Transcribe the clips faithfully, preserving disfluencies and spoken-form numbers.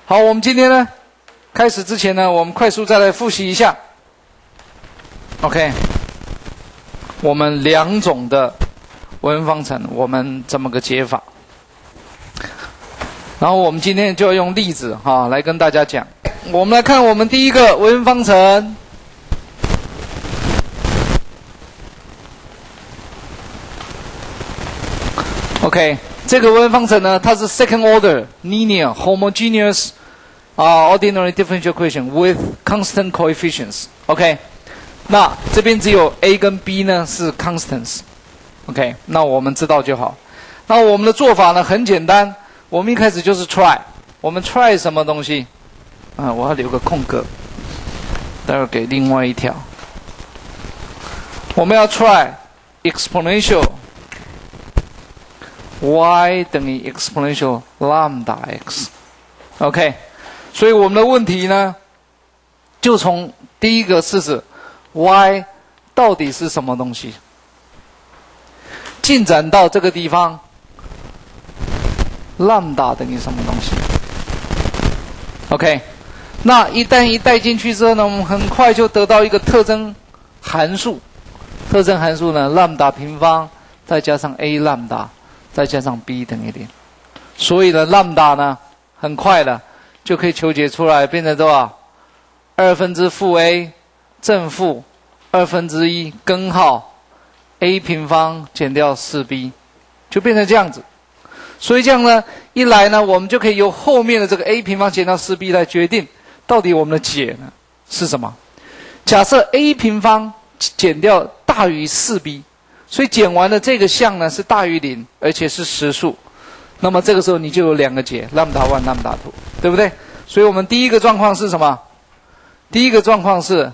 好，我们今天呢，开始之前呢，我们快速再来复习一下。OK， 我们两种的微分方程，我们怎么个解法？然后我们今天就要用例子哈来跟大家讲。我们来看我们第一个微分方程。OK， 这个微分方程呢，它是 second order linear homogeneous 啊、uh, ordinary differential equation with constant coefficients。OK， 那这边只有 A 跟 B 呢是 constants。OK， 那我们知道就好。那我们的做法呢很简单，我们一开始就是 try， 我们 try 什么东西？啊，我要留个空格，待会给另外一条。我们要 try exponential y 等于 exponential lambda x。OK， 所以我们的问题呢，就从第一个试试 y 到底是什么东西，进展到这个地方 lambda 等于什么东西。OK， 那一旦一带进去之后呢，我们很快就得到一个特征函数。特征函数呢 lambda 平方再加上 a lambda 再加上 b 等于零。所以呢 lambda 呢很快的就可以求解出来，变成多少？二分之负 a 正负二分之一根号 a 平方减掉 四 b， 就变成这样子。所以这样呢一来呢，我们就可以由后面的这个 a 平方减掉 四 b 来决定到底我们的解呢是什么。假设 a 平方减掉大于 四 b， 所以减完的这个项呢是大于零，而且是实数。那么这个时候你就有两个解 lambda one lambda two， 对不对？所以我们第一个状况是什么？第一个状况是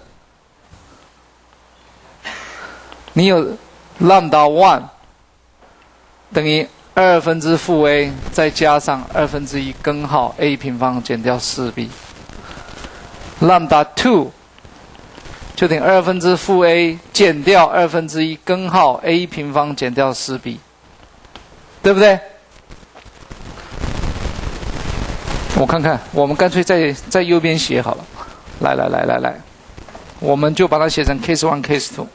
你有 lambda one 等于二分之负 a 再加上二分之一根号 a 平方减掉 四 b， lambda two 就等于二分之负 a 减掉二分之一根号 a 平方减掉 四 b， 对不对？我看看，我们干脆在在右边写好了。来来来来来，我们就把它写成 case one case two。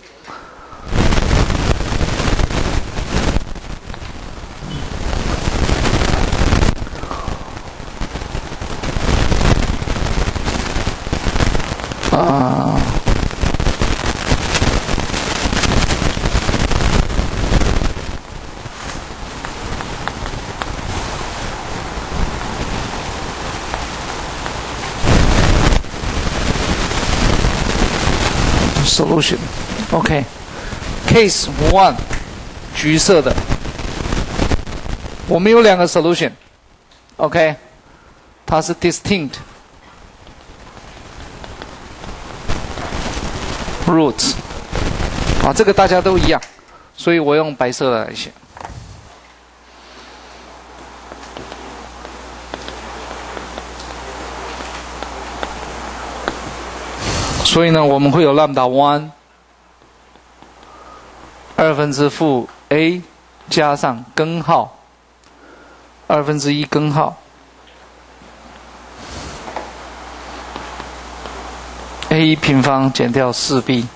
啊。Solution， OK，Case one， 橘色的，我们有两个 solution，OK， 它是 distinct roots， 啊，这个大家都一样，所以我用白色的来写。所以呢，我们会有 lambda one 二分之负 a 加上根号二分之一根号 a 平方减掉 四 b，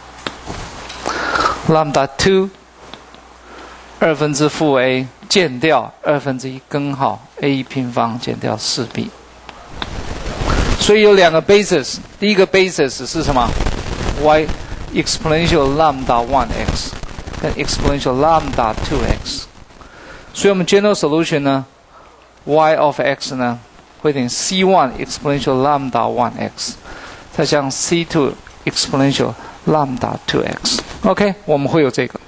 lambda two 二分之负 a 减掉二分之一根号 a 平方减掉 四 b。所以有两个 basis， 第一个 basis 是什么 ？y exponential lambda one x 跟 exponential lambda two x。所以我们 general solution 呢 ，y of x 呢会等于 c one exponential lambda one x， 再加上 c two exponential lambda two x。OK， 我们会有这个。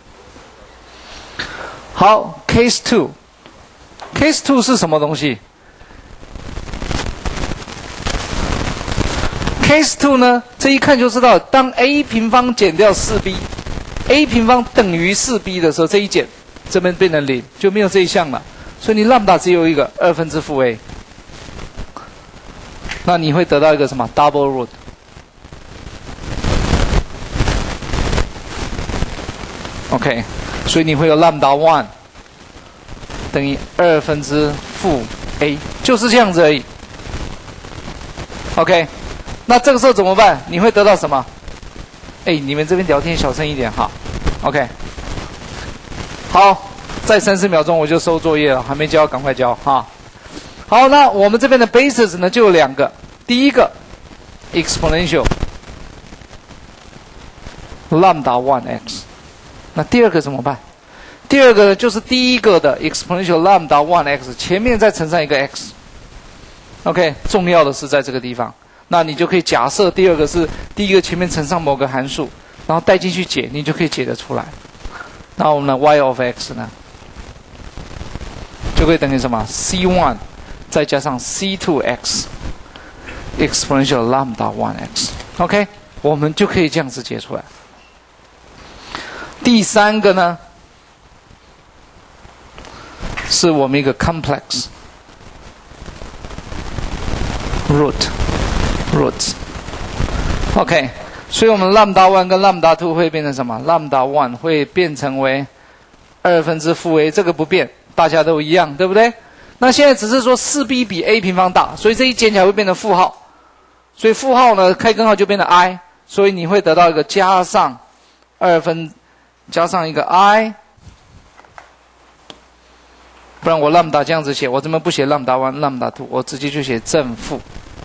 好 ，case two，case two 是什么东西？Case two 呢，这一看就知道，当 a 平方减掉 四 b，a 平方等于 四 b 的时候，这一减，这边变成零，就没有这一项了。所以你 lambda 只有一个二分之负 a， 那你会得到一个什么 double root。OK， 所以你会有 lambda one 等于二分之负 a， 就是这样子而已。 OK， 那这个时候怎么办？你会得到什么？哎，你们这边聊天小声一点哈。OK， 好，再三十秒钟我就收作业了，还没交，赶快交哈。好，那我们这边的 basis 呢就有两个，第一个 exponential lambda one x， 那第二个怎么办？第二个呢就是第一个的 exponential lambda one x 前面再乘上一个 x。OK， 重要的是在这个地方，那你就可以假设第二个是第一个前面乘上某个函数，然后带进去解，你就可以解得出来。那我们的 y of x 呢，就可以等于什么 c one 再加上 c two x exponential lambda one x。OK， 我们就可以这样子解出来。第三个呢，是我们一个 complex root roots。OK， 所以我们 lambda one 跟 lambda two 会变成什么 ？lambda one 会变成为二分之负 a， 这个不变，大家都一样，对不对？那现在只是说四 b 比 a 平方大，所以这一减起来会变成负号，所以负号呢开根号就变成 i， 所以你会得到一个加上二分加上一个 i。不然我 lambda 这样子写，我怎么不写 lambda one lambda two， 我直接就写正负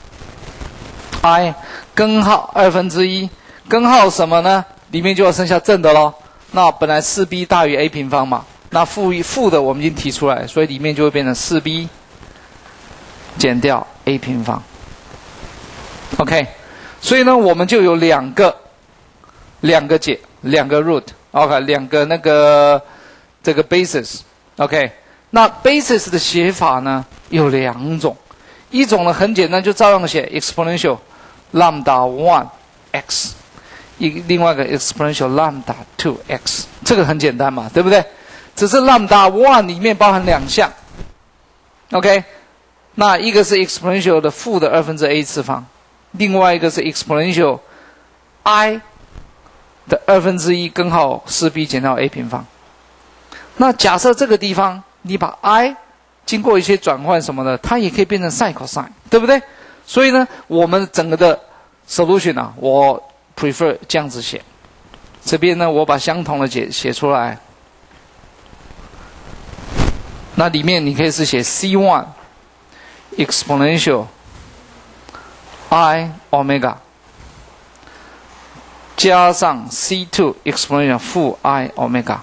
i 根号二分之一，根号什么呢？里面就要剩下正的咯。那本来四 b 大于 a 平方嘛，那负负的我们已经提出来，所以里面就会变成四 b 减掉 a 平方。OK， 所以呢，我们就有两个两个解，两个 root，OK， 两个那个这个 basis，OK。那 basis 的写法呢有两种，一种呢很简单，就照样写 exponential lambda one x， 一另外一个 exponential lambda two x， 这个很简单嘛，对不对？只是 lambda one 里面包含两项 ，OK， 那一个是 exponential 的负的二分之 a 次方，另外一个是 exponential i 的二分之一根号四 b 减掉 a 平方。那假设这个地方你把 i 经过一些转换什么的，它也可以变成 sin cosine， 对不对？所以呢，我们整个的 solution 啊，我 prefer 这样子写。这边呢，我把相同的解写出来。那里面你可以是写 c one exponential i omega 加上 c two exponential 负 i omega。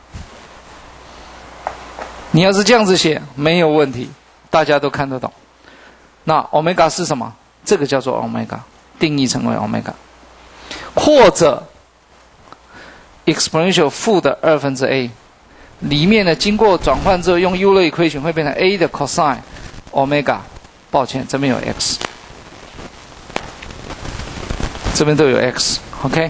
你要是这样子写没有问题，大家都看得懂。那 omega 是什么？这个叫做 omega， 定义成为 omega， 或者 exponential 负的二分之 a， 里面呢经过转换之后用 Euler equation 会变成 a 的 cosine omega， 抱歉这边有 x， 这边都有 x， OK，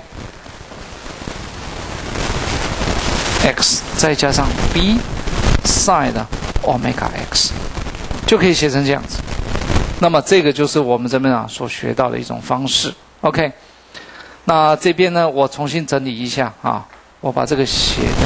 x 再加上 b sin 的 omega x， 就可以写成这样子。那么这个就是我们这边啊所学到的一种方式 ，OK。那这边呢，我重新整理一下啊，我把这个写的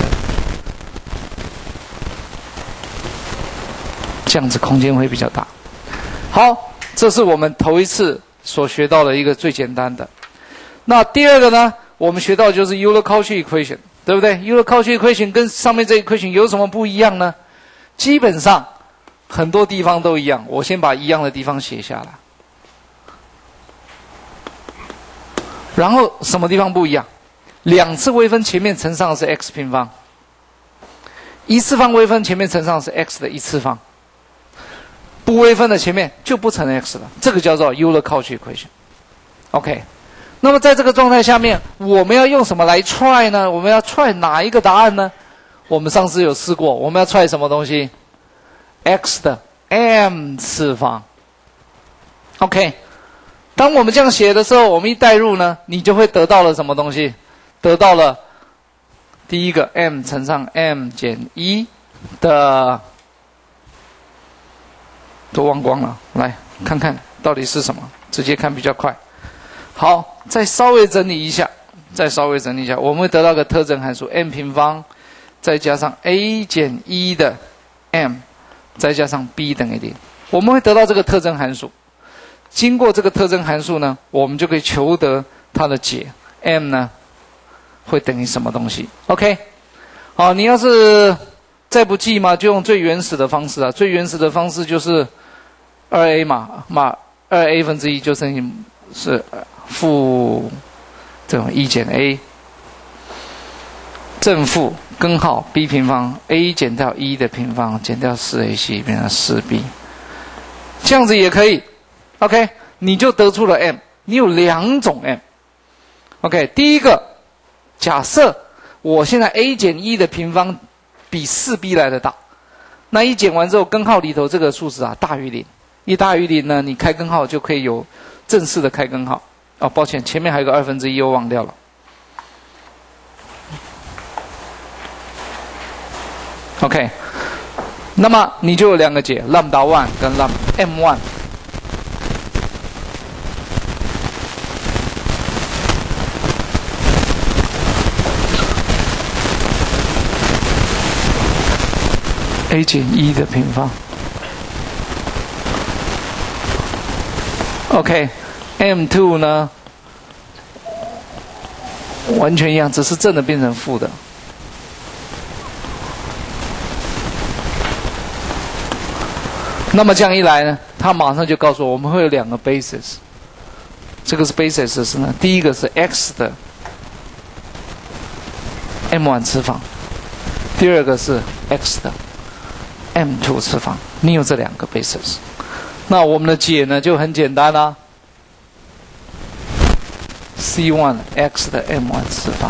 这样子，空间会比较大。好，这是我们头一次所学到的一个最简单的。那第二个呢，我们学到的就是 Euler-Cauchy equation， 对不对 ？Euler-Cauchy equation 跟上面这 equation 有什么不一样呢？基本上很多地方都一样，我先把一样的地方写下来。然后什么地方不一样？两次微分前面乘上的是 x 平方，一次方微分前面乘上的是 x 的一次方，不微分的前面就不乘 x 了，这个叫做 Euler-Cauchy equation。OK， 那么在这个状态下面，我们要用什么来 try 呢？我们要 try 哪一个答案呢？我们上次有试过，我们要 try 什么东西 ？x 的 m 次方。OK。当我们这样写的时候，我们一代入呢，你就会得到了什么东西？得到了第一个 m 乘上 m 减一的，都忘光了，来看看到底是什么，直接看比较快。好，再稍微整理一下，再稍微整理一下，我们会得到个特征函数 m 平方，再加上 a 减一的 m， 再加上 b 等于零，我们会得到这个特征函数。 经过这个特征函数呢，我们就可以求得它的解 m 呢会等于什么东西 ？OK， 好，你要是再不记嘛，就用最原始的方式啊，最原始的方式就是二 a 嘛，嘛二 a 分之一就等于是负这种一减 a 正负根号 b 平方 a 减掉一的平方减掉 四 a c 变成 四 b， 这样子也可以。OK， 你就得出了 m， 你有两种 m。OK， 第一个，假设我现在 a 减一的平方比 四 b 来的大，那一减完之后，根号里头这个数值啊大于零，一大于零呢，你开根号就可以有正式的开根号。哦，抱歉，前面还有个二分之一，我忘掉了。OK， 那么你就有两个解 ，lambda one 跟 lambda m one。a 减一的平方 ，OK， m two 呢，完全一样，只是正的变成负的。那么这样一来呢，它马上就告诉我，我们会有两个 basis。这个是 basis 是呢，第一个是 x 的 m one 次方，第二个是 x 的 m two 次方。你有这两个 basis， 那我们的解呢就很简单啦、啊。c one x 的 m one 次方，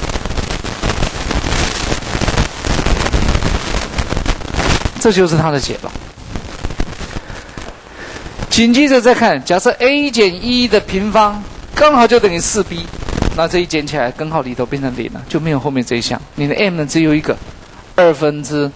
这就是它的解了。紧接着再看，假设 a 减一的平方刚好就等于 四 b， 那这一减起来根号里头变成零了，就没有后面这一项。你的 m 呢只有一个，二分之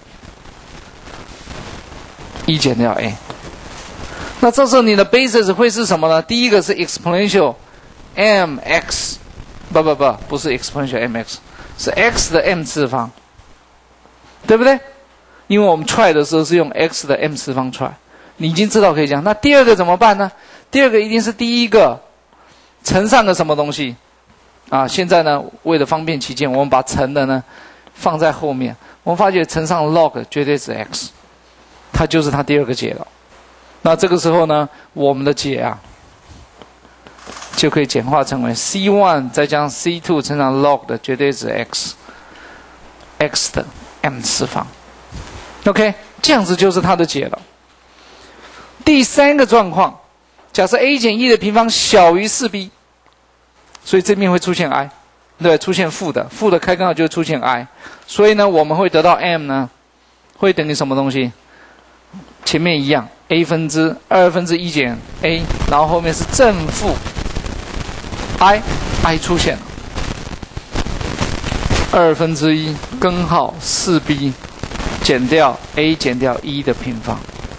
一减掉 a。那这时候你的 basis 会是什么呢？第一个是 exponential mx， 不不不，不是 exponential mx， 是 x 的 m 次方，对不对？因为我们 try 的时候是用 x 的 m 次方 try。你已经知道可以这样，那第二个怎么办呢？第二个一定是第一个乘上个什么东西啊？现在呢，为了方便起见，我们把乘的呢放在后面。我们发觉乘上 log 绝对是 x， 它就是它第二个解了。那这个时候呢，我们的解啊就可以简化成为 c one 再加上 c two 乘上 log 的绝对值 x， x 的 m 次方。OK， 这样子就是它的解了。第三个状况，假设 a 减一的平方小于 四 b， 所以这边会出现 i， 对，出现负的，负的开根号就会出现 i， 所以呢，我们会得到 m 呢，会等于什么东西？前面一样 ，a 分之二分之一减 a， 然后后面是正负 i，i 出现了，二分之一根号 四 b 减掉 a 减掉一的平方。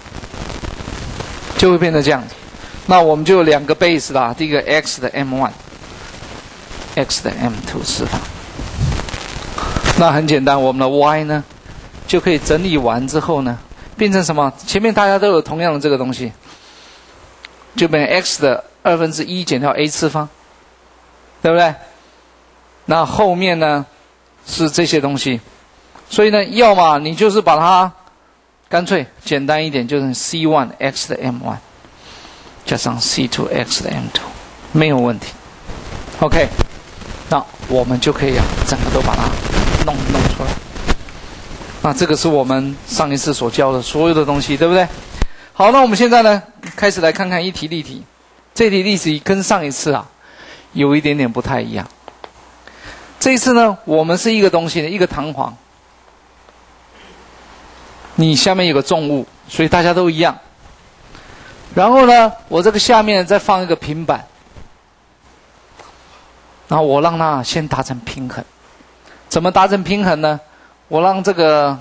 就会变成这样子，那我们就有两个 base 啦。第一个 x 的 m one， x 的 m two 次方。那很简单，我们的 y 呢，就可以整理完之后呢，变成什么？前面大家都有同样的这个东西，就变成 x 的二分之一减掉 a 次方，对不对？那后面呢是这些东西，所以呢，要么你就是把它。干脆简单一点，就是 c one x 的 m one 加上 c two x 的 m two， 没有问题。OK， 那我们就可以啊，整个都把它弄弄出来。那这个是我们上一次所教的所有的东西，对不对？好，那我们现在呢，开始来看看一题例题。这题例题跟上一次啊，有一点点不太一样。这一次呢，我们是一个东西，一个弹簧。你下面有个重物，所以大家都一样。然后呢，我这个下面再放一个平板，然后我让它先达成平衡。怎么达成平衡呢？我让这个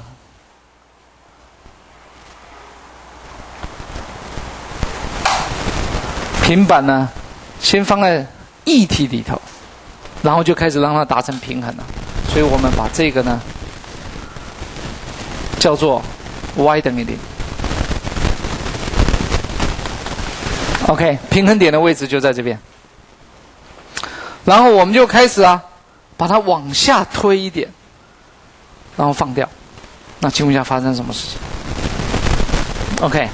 平板呢，先放在液体里头，然后就开始让它达成平衡了。所以我们把这个呢叫做 y 等于零 OK， 平衡点的位置就在这边。然后我们就开始啊，把它往下推一点，然后放掉。那请问一下发生什么事情 ？OK。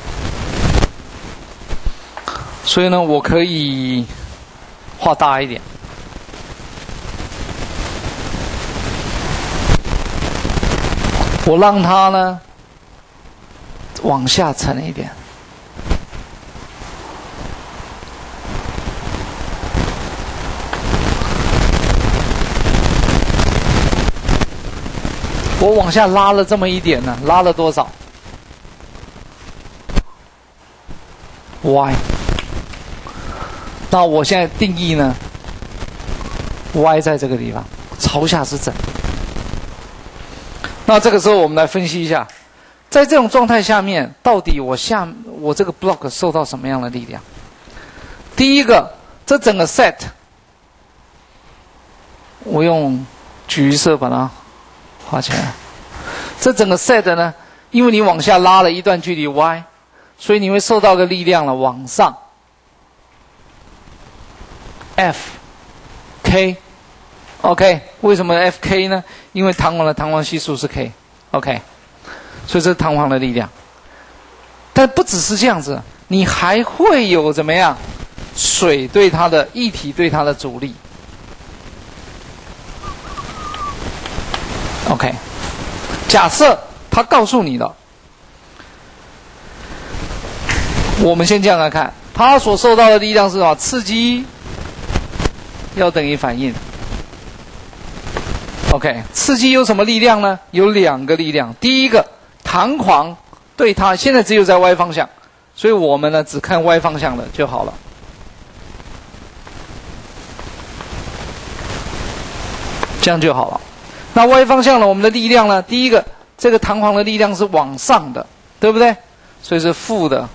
所以呢，我可以画大一点。我让它呢往下沉一点。我往下拉了这么一点呢，拉了多少 ？Y。那我现在定义呢 ？Y 在这个地方，朝下是正。那这个时候我们来分析一下，在这种状态下面，到底我下我这个 block 受到什么样的力量？第一个，这整个 set， 我用橘色把它画起来。这整个 set 呢，因为你往下拉了一段距离 y， 所以你会受到个力量了，往上 F K。OK， 为什么 F K 呢？因为弹簧的弹簧系数是 K。OK， 所以这是弹簧的力量。但不只是这样子，你还会有怎么样？水对它的液体对它的阻力。OK， 假设他告诉你了，我们先这样来看，它所受到的力量是什么？刺激要等于反应。OK， 刺激有什么力量呢？有两个力量。第一个，弹簧对它现在只有在 y 方向，所以我们呢只看 y 方向的就好了。这样就好了。那 y 方向呢？我们的力量呢？第一个，这个弹簧的力量是往上的，对不对？所以是负的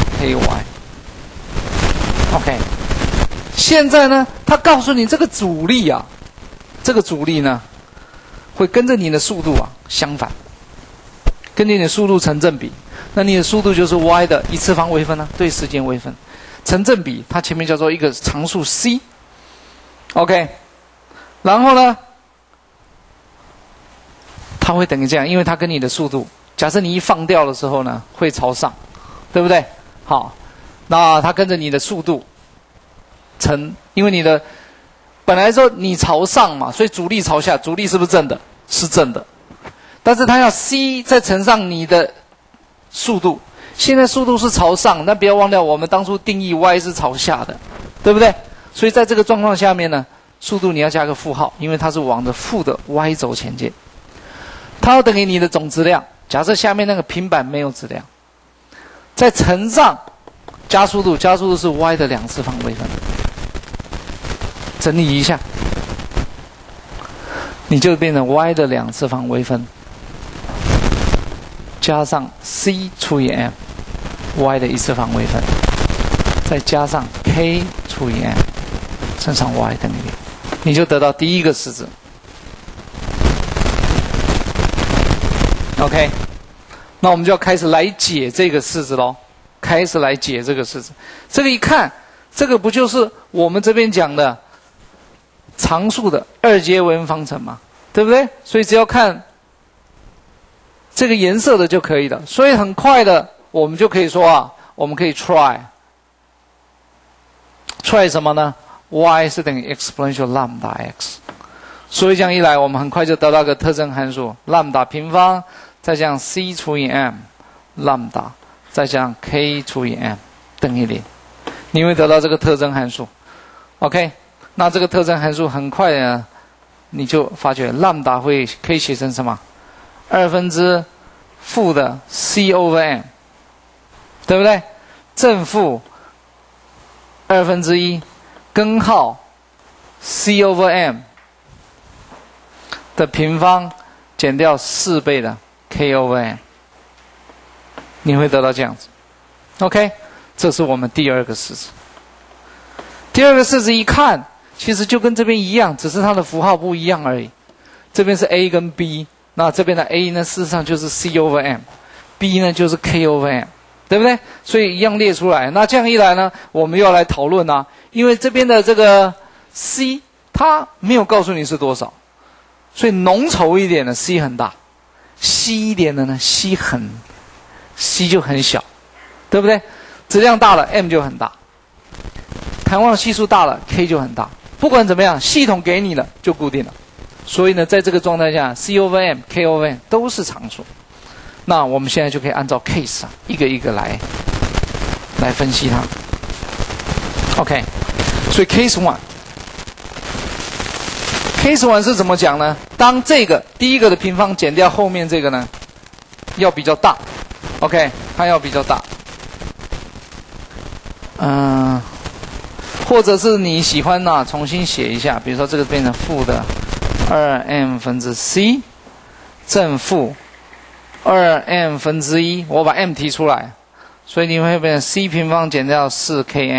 ky。OK， 现在呢，他告诉你这个阻力啊，这个阻力呢，会跟着你的速度啊相反，跟着你的速度成正比。那你的速度就是 y 的一次方微分啊，对时间微分，成正比，它前面叫做一个常数 c。OK， 然后呢？它会等于这样，因为它跟你的速度，假设你一放掉的时候呢，会朝上，对不对？好，那它跟着你的速度乘，因为你的本来说你朝上嘛，所以阻力朝下，阻力是不是正的？是正的，但是它要 c 再乘上你的速度，现在速度是朝上，那不要忘掉我们当初定义 y 是朝下的，对不对？所以在这个状况下面呢，速度你要加个负号，因为它是往着负的 y 轴前进。它要等于你的总质量，假设下面那个平板没有质量，再乘上加速度，加速度是 y 的两次方微分。整理一下，你就变成 y 的两次方微分，加上 c 除以 m，y 的一次方微分，再加上 k 除以 m， 乘上 y 等于零，你就得到第一个式子。OK， 那我们就要开始来解这个式子咯，开始来解这个式子。这个一看，这个不就是我们这边讲的常数的二阶微分方程嘛，对不对？所以只要看这个颜色的就可以了。所以很快的，我们就可以说啊，我们可以 try try 什么呢 ？y 是等于 exponential lambda x。所以这样一来，我们很快就得到个特征函数 lambda 平方。再加上 c 除以 m lambda， 再加上 k 除以 m 等于零，你会得到这个特征函数。OK， 那这个特征函数很快呢，你就发觉 lambda 会可以写成什么？二分之负的 c over m， 对不对？正负二分之一根号 c over m 的平方减掉四倍的K over M， 你会得到这样子 ，OK， 这是我们第二个式子。第二个式子一看，其实就跟这边一样，只是它的符号不一样而已。这边是 A 跟 B， 那这边的 A 呢，事实上就是 C over M，B 呢就是 K over M， 对不对？所以一样列出来。那这样一来呢，我们又要来讨论啊，因为这边的这个 C 它没有告诉你是多少，所以浓稠一点的 C 很大，稀一点的呢 C 很 C 就很小，对不对？质量大了 M 就很大，弹簧系数大了 K 就很大。不管怎么样，系统给你了就固定了。所以呢，在这个状态下 ，C over M、K over M 都是常数。那我们现在就可以按照 case 啊，一个一个来来分析它。OK， 所以 case one，case one 是怎么讲呢？当这个第一个的平方减掉后面这个呢，要比较大。OK， 它要比较大。嗯、呃，或者是你喜欢呢、啊，重新写一下，比如说这个变成负的二 m 分之 c， 正负二 m 分之一，我把 m 提出来，所以你会变成 c 平方减掉 四 k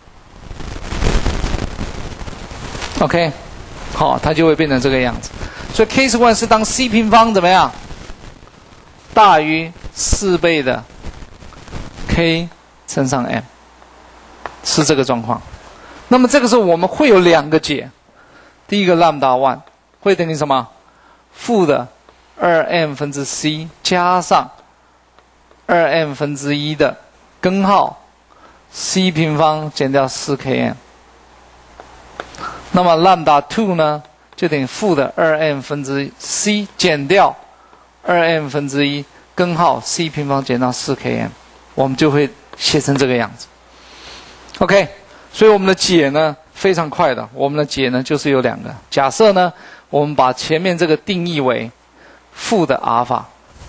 m。OK， 好，它就会变成这个样子。所以 case one 是当 c 平方怎么样？大于四倍的 k 乘上 m， 是这个状况。那么这个时候我们会有两个解，第一个 lambda one 会等于什么？负的二 m 分之 c 加上二 m 分之一的根号 c 平方减掉 四 k m。那么 lambda two 呢，就等于负的二 m 分之 c 减掉二 m 分之一根号 c 平方减到 四 k m， 我们就会写成这个样子。OK， 所以我们的解呢非常快的，我们的解呢就是有两个。假设呢，我们把前面这个定义为负的阿尔法，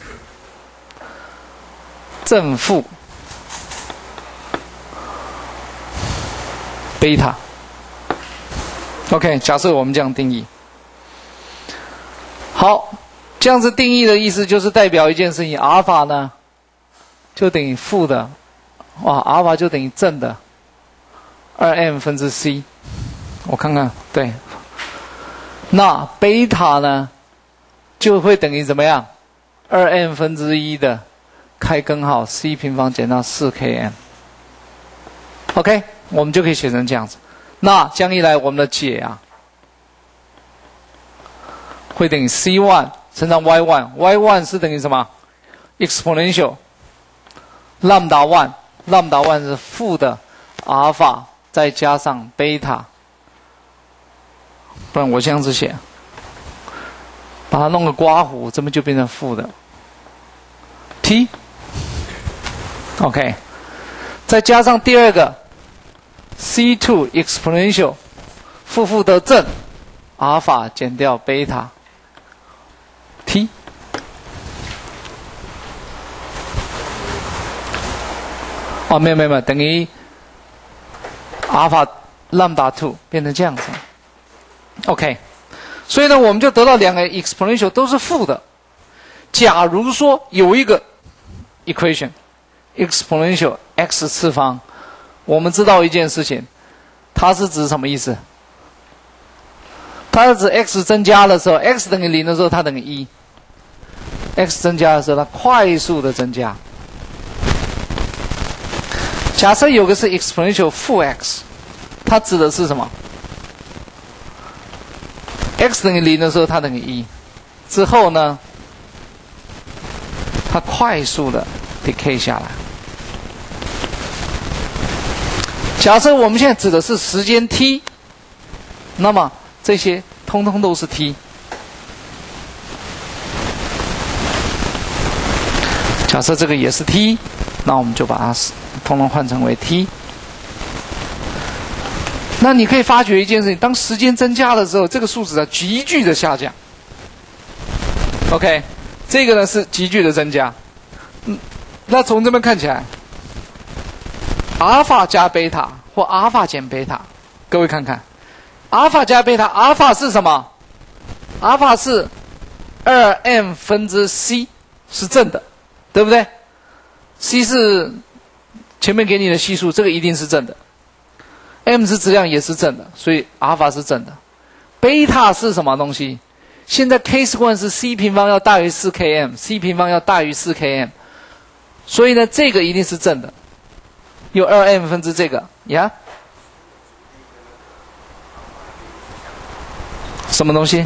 正负贝塔。OK， 假设我们这样定义。好，这样子定义的意思就是代表一件事情，阿尔法呢就等于负的，哇，阿尔法就等于正的二 m 分之 c。我看看，对。那贝塔呢就会等于怎么样？二 m 分之一的开根号 c 平方减到 四 k m。OK， 我们就可以写成这样子。那这样一来，我们的解啊，会等于 c one 乘上 y one，y one 是等于什么 ？exponential lambda one，lambda one 是负的阿尔法再加上贝塔，不然我这样子写，把它弄个刮弧，这边就变成负的 t。OK， 再加上第二个。C two exponential 负负得正阿尔法减掉贝塔 t。 哦，没有没有没有，等于阿尔法 lambda two 变成这样子。OK， 所以呢，我们就得到两个 exponential 都是负的。假如说有一个 equation exponential x 次方。我们知道一件事情，它是指什么意思？它是指 x 增加的时候 ，x 等于零的时候，它等于一 ；x 增加的时候，它快速的增加。假设有个是 exponential 负 x， 它指的是什么 ？x 等于零的时候，它等于一，之后呢，它快速的 decay 下来。假设我们现在指的是时间 t， 那么这些通通都是 t。假设这个也是 t， 那我们就把它通通换成为 t。那你可以发觉一件事情，当时间增加的时候，这个数值在急剧的下降。OK， 这个呢是急剧的增加。嗯，那从这边看起来。阿尔法加贝塔或阿尔法减贝塔，各位看看，阿尔法加贝塔，阿尔法是什么？阿尔法是二 m 分之 c 是正的，对不对 ？c 是前面给你的系数，这个一定是正的。m 是质量也是正的，所以阿尔法是正的。贝塔是什么东西？现在 case one 是 c 平方要大于 四 k m，c 平方要大于 四 k m。 所以呢，这个一定是正的，有 二 m 分之这个呀，什么东西？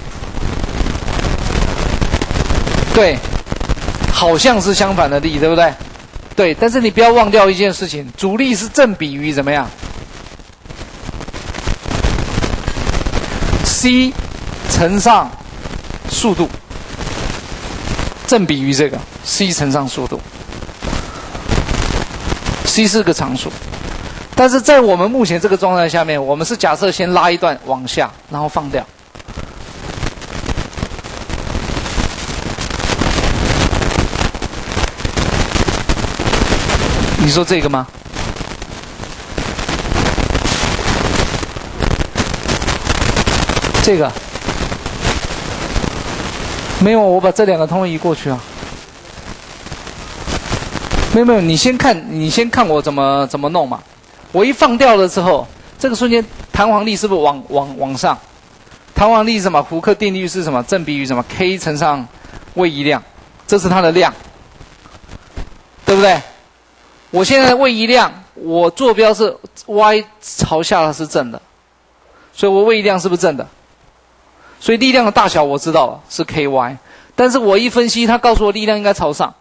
对，好像是相反的力，对不对？对，但是你不要忘掉一件事情，阻力是正比于怎么样 ？c 乘上速度，正比于这个 c 乘上速度。c 是个常数，但是在我们目前这个状态下面，我们是假设先拉一段往下，然后放掉。你说这个吗？这个没有，我把这两个通移过去啊。没有没有，你先看，你先看我怎么怎么弄嘛。我一放掉了之后，这个瞬间弹簧力是不是往往往上？弹簧力是什么？胡克定律是什么？正比于什么 ？k 乘上位移量，这是它的量，对不对？我现在的位移量，我坐标是 y 朝下，它是正的，所以我位移量是不是正的？所以力量的大小我知道了是 ky， 但是我一分析，它告诉我力量应该朝上。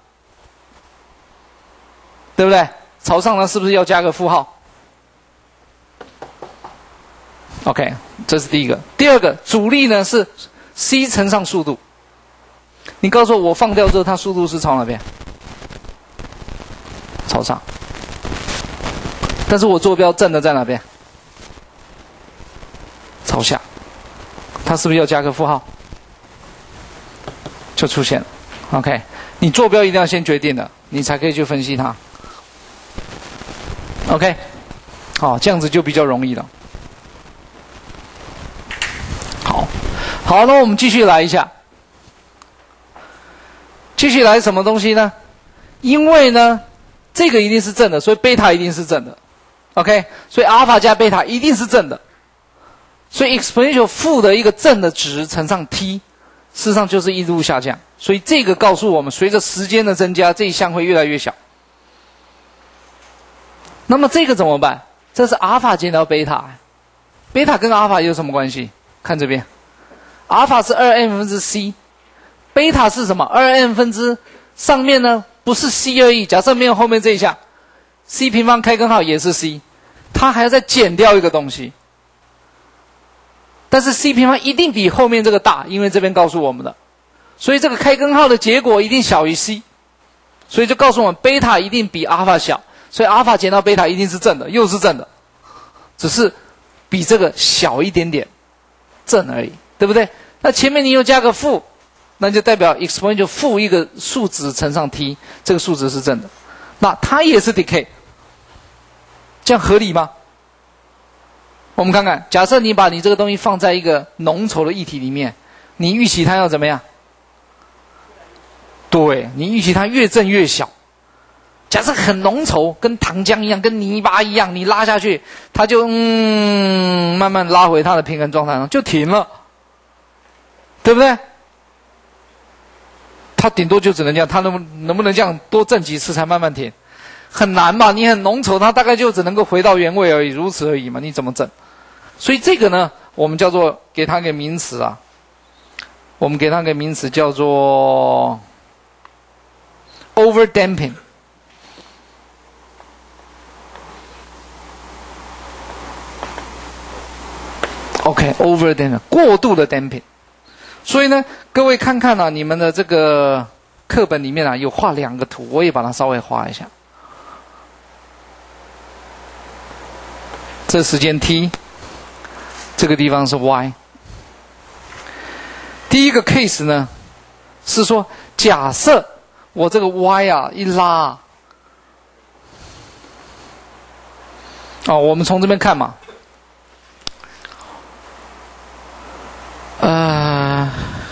对不对？朝上呢，是不是要加个负号 ？OK， 这是第一个。第二个，阻力呢是 c 乘上速度。你告诉我，我放掉之后，它速度是朝哪边？朝上。但是我坐标正的在哪边？朝下。它是不是要加个负号？就出现了。OK， 你坐标一定要先决定的，你才可以去分析它。OK， 好，这样子就比较容易了。好，好，那我们继续来一下，继续来什么东西呢？因为呢，这个一定是正的，所以贝塔一定是正的。OK， 所以阿尔法加贝塔一定是正的。所以 exponential 负的一个正的值乘上 t， 事实上就是一路下降。所以这个告诉我们，随着时间的增加，这一项会越来越小。那么这个怎么办？这是阿尔法减掉贝塔，贝塔跟阿尔法有什么关系？看这边，阿尔法是 二 m 分之 c， 贝塔是什么 ？二 m 分之上面呢不是 c 而已，假设没有后面这一项 ，c 平方开根号也是 c， 它还要再减掉一个东西。但是 c 平方一定比后面这个大，因为这边告诉我们的，所以这个开根号的结果一定小于 c， 所以就告诉我们贝塔一定比阿尔法小。所以阿尔法减到贝塔一定是正的，又是正的，只是比这个小一点点，正而已，对不对？那前面你又加个负，那就代表 exponential 负一个数值乘上 t， 这个数值是正的，那它也是 decay， 这样合理吗？我们看看，假设你把你这个东西放在一个浓稠的液体里面，你预期它要怎么样？对，你预期它越正越小。假设很浓稠，跟糖浆一样，跟泥巴一样，你拉下去，它就嗯慢慢拉回它的平衡状态上，就停了，对不对？它顶多就只能这样，它能不能不能这样多震几次才慢慢停？很难嘛，你很浓稠，它大概就只能够回到原位而已，如此而已嘛，你怎么震？所以这个呢，我们叫做给它一个名词啊，我们给它一个名词叫做 over damping。OK，over damping， 过度的 damping。所以呢，各位看看啊，你们的这个课本里面啊有画两个图，我也把它稍微画一下。这时间 t， 这个地方是 y。第一个 case 呢，是说假设我这个 y 啊一拉，哦，我们从这边看嘛。呃，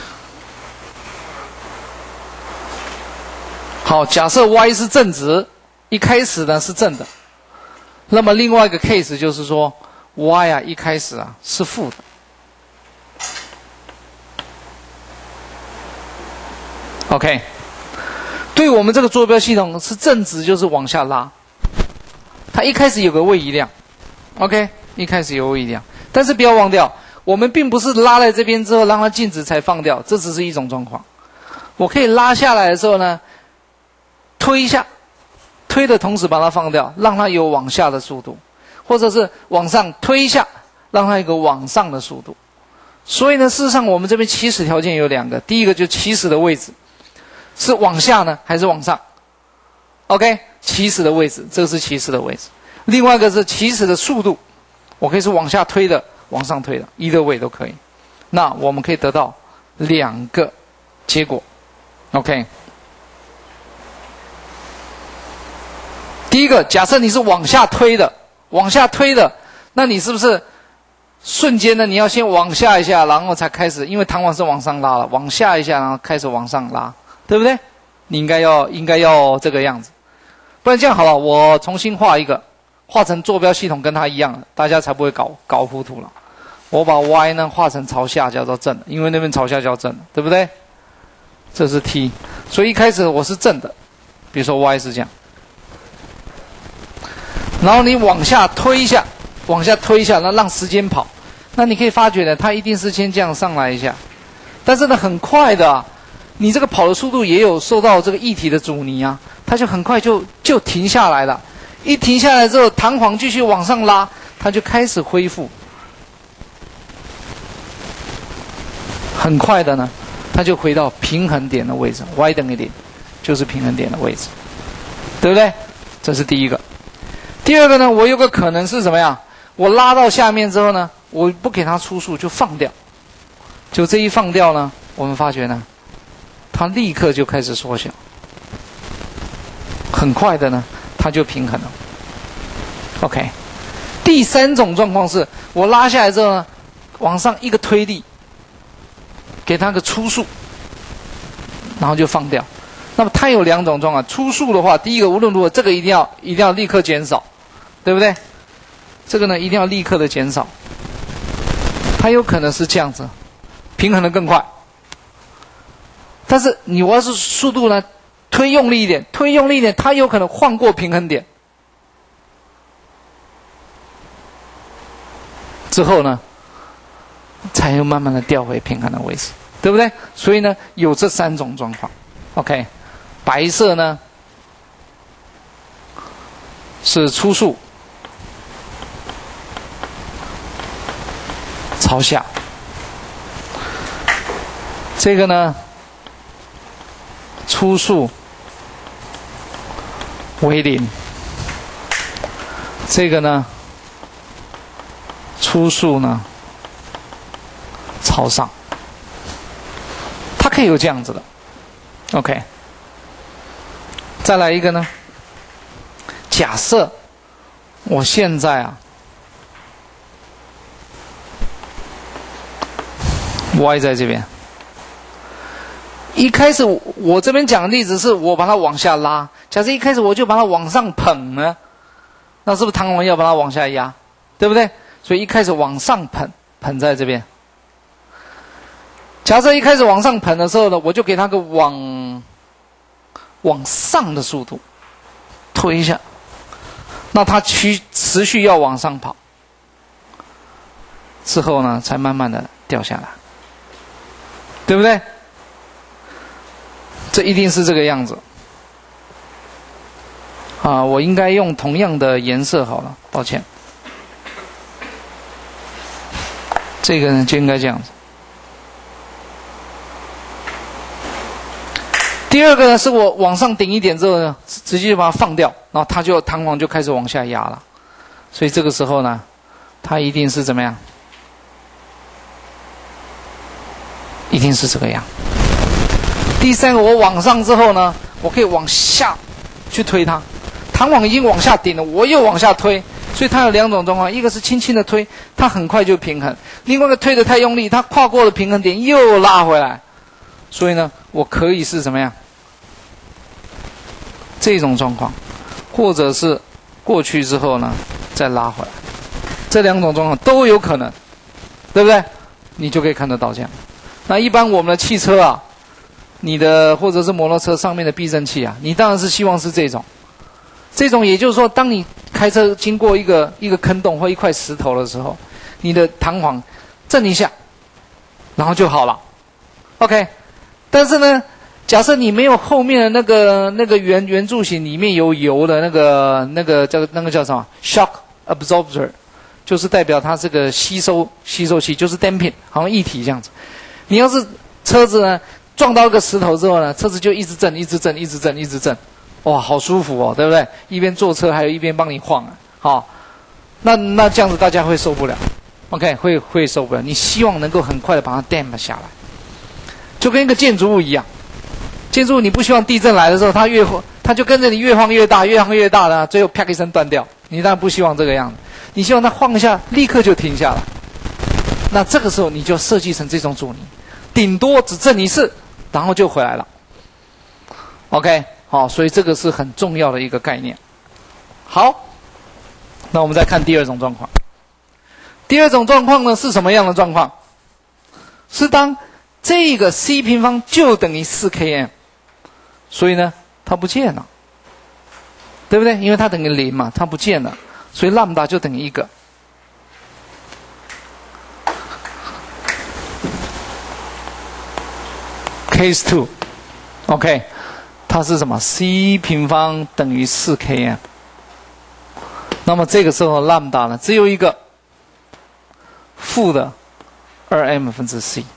好，假设 y 是正值，一开始呢是正的，那么另外一个 case 就是说 y 啊一开始啊是负的。OK， 对我们这个坐标系统是正值，就是往下拉。它一开始有个位移量 ，OK， 一开始有位移量，但是不要忘掉，我们并不是拉在这边之后让它静止才放掉，这只是一种状况。我可以拉下来的时候呢，推一下，推的同时把它放掉，让它有往下的速度，或者是往上推一下，让它有个往上的速度。所以呢，事实上我们这边起始条件有两个，第一个就是起始的位置是往下呢还是往上 ？OK， 起始的位置，这个是起始的位置。另外一个是起始的速度，我可以是往下推的，往上推的，一的位都可以。那我们可以得到两个结果 ，OK。第一个，假设你是往下推的，往下推的，那你是不是瞬间呢？你要先往下一下，然后才开始，因为弹簧是往上拉了，往下一下，然后开始往上拉，对不对？你应该要应该要这个样子，不然这样好了，我重新画一个，画成坐标系统跟它一样的，大家才不会搞搞糊涂了。我把 y 呢画成朝下叫做正的，因为那边朝下叫正的，对不对？这是 t， 所以一开始我是正的，比如说 y 是这样，然后你往下推一下，往下推一下，那让时间跑，那你可以发觉呢，它一定是先这样上来一下，但是呢很快的、啊，你这个跑的速度也有受到这个液体的阻尼啊，它就很快就就停下来了。一停下来之后，弹簧继续往上拉，它就开始恢复。很快的呢，它就回到平衡点的位置 ，y 等于零，就是平衡点的位置，对不对？这是第一个。第二个呢，我有个可能是什么呀？我拉到下面之后呢，我不给它出速就放掉，就这一放掉呢，我们发觉呢，它立刻就开始缩小，很快的呢，它就平衡了。OK， 第三种状况是我拉下来之后呢，往上一个推力，给它个初速，然后就放掉。那么它有两种状况，初速的话，第一个无论如何，这个一定要一定要立刻减少，对不对？这个呢一定要立刻的减少，它有可能是这样子，平衡的更快。但是你要是速度呢推用力一点，推用力一点，它有可能晃过平衡点，之后呢，才又慢慢的调回平衡的位置，对不对？所以呢，有这三种状况。OK， 白色呢是初速朝下，这个呢初速为零，这个呢初速呢朝上，它可以有这样子的 OK。 再来一个呢，假设我现在啊 y 在这边，一开始我这边讲的例子是我把它往下拉，假设一开始我就把它往上捧呢，那是不是弹簧要把它往下压，对不对？所以一开始往上捧，捧在这边。假设一开始往上捧的时候呢，我就给它个往往上的速度推一下，那它持持续要往上跑，之后呢才慢慢的掉下来，对不对？这一定是这个样子啊！我应该用同样的颜色好了，抱歉。这个呢就应该这样子。第二个呢，是我往上顶一点之后呢，直接就把它放掉，然后它就弹簧就开始往下压了。所以这个时候呢，它一定是怎么样？一定是这个样。第三个，我往上之后呢，我可以往下去推它，弹簧已经往下顶了，我又往下推，所以它有两种状况，一个是轻轻的推，它很快就平衡；另外一个推得太用力，它跨过了平衡点又拉回来。所以呢，我可以是怎么样？这种状况，或者是过去之后呢，再拉回来，这两种状况都有可能，对不对？你就可以看得到这样。那一般我们的汽车啊， 你的或者是摩托车上面的避震器啊，你当然是希望是这种。这种也就是说，当你开车经过一个一个坑洞或一块石头的时候，你的弹簧震一下，然后就好了。OK， 但是呢，假设你没有后面的那个那个圆圆柱形里面有油的那个那个叫那个叫什么 shock absorber， 就是代表它这个吸收吸收器，就是 damping， 好像液体这样子。你要是车子呢撞到一个石头之后呢，车子就一直震，一直震，一直震，一直震。哇，好舒服哦，对不对？一边坐车，还有一边帮你晃啊，好，那那这样子大家会受不了 ，OK， 会会受不了。你希望能够很快的把它 damp 下来，就跟一个建筑物一样，建筑物你不希望地震来的时候，它越它就跟着你越晃越大，越晃越大的，最后啪一声断掉。你当然不希望这个样子，你希望它晃一下，立刻就停下来。那这个时候你就设计成这种阻尼，顶多只震一次，然后就回来了。OK。好，所以这个是很重要的一个概念。好，那我们再看第二种状况。第二种状况呢是什么样的状况？是当这个 c 平方就等于 四 K M， 所以呢它不见了，对不对？因为它等于零嘛，它不见了，所以 lambda 就等于一个。Case two， OK。它是什么 ？c 平方等于 四 K M。那么这个时候 lambda 呢，只有一个负的 二 m 分之 c。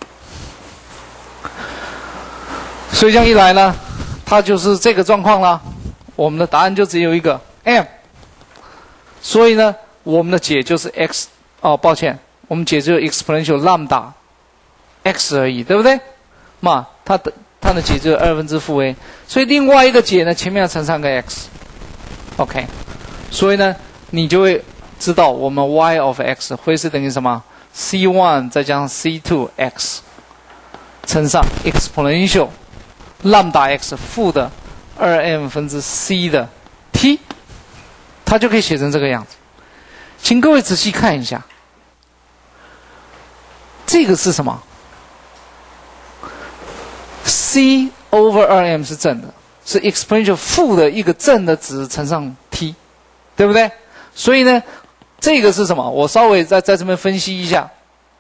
所以这样一来呢，它就是这个状况了。我们的答案就只有一个 m。所以呢，我们的解就是 x。哦，抱歉，我们解只有 exponential lambda x 而已，对不对？嘛，它的。它的解就是二分之负 a， 所以另外一个解呢，前面要乘上个 x，OK， 所以呢，你就会知道我们 y of x 会是等于什么 ？c 一 再加上 c 二 x 乘上 exponential lambda x 负的二 m 分之 c 的 t， 它就可以写成这个样子。请各位仔细看一下，这个是什么？c over 二 m 是正的，是 exponential 负的一个正的值乘上 t， 对不对？所以呢，这个是什么？我稍微在在这边分析一下。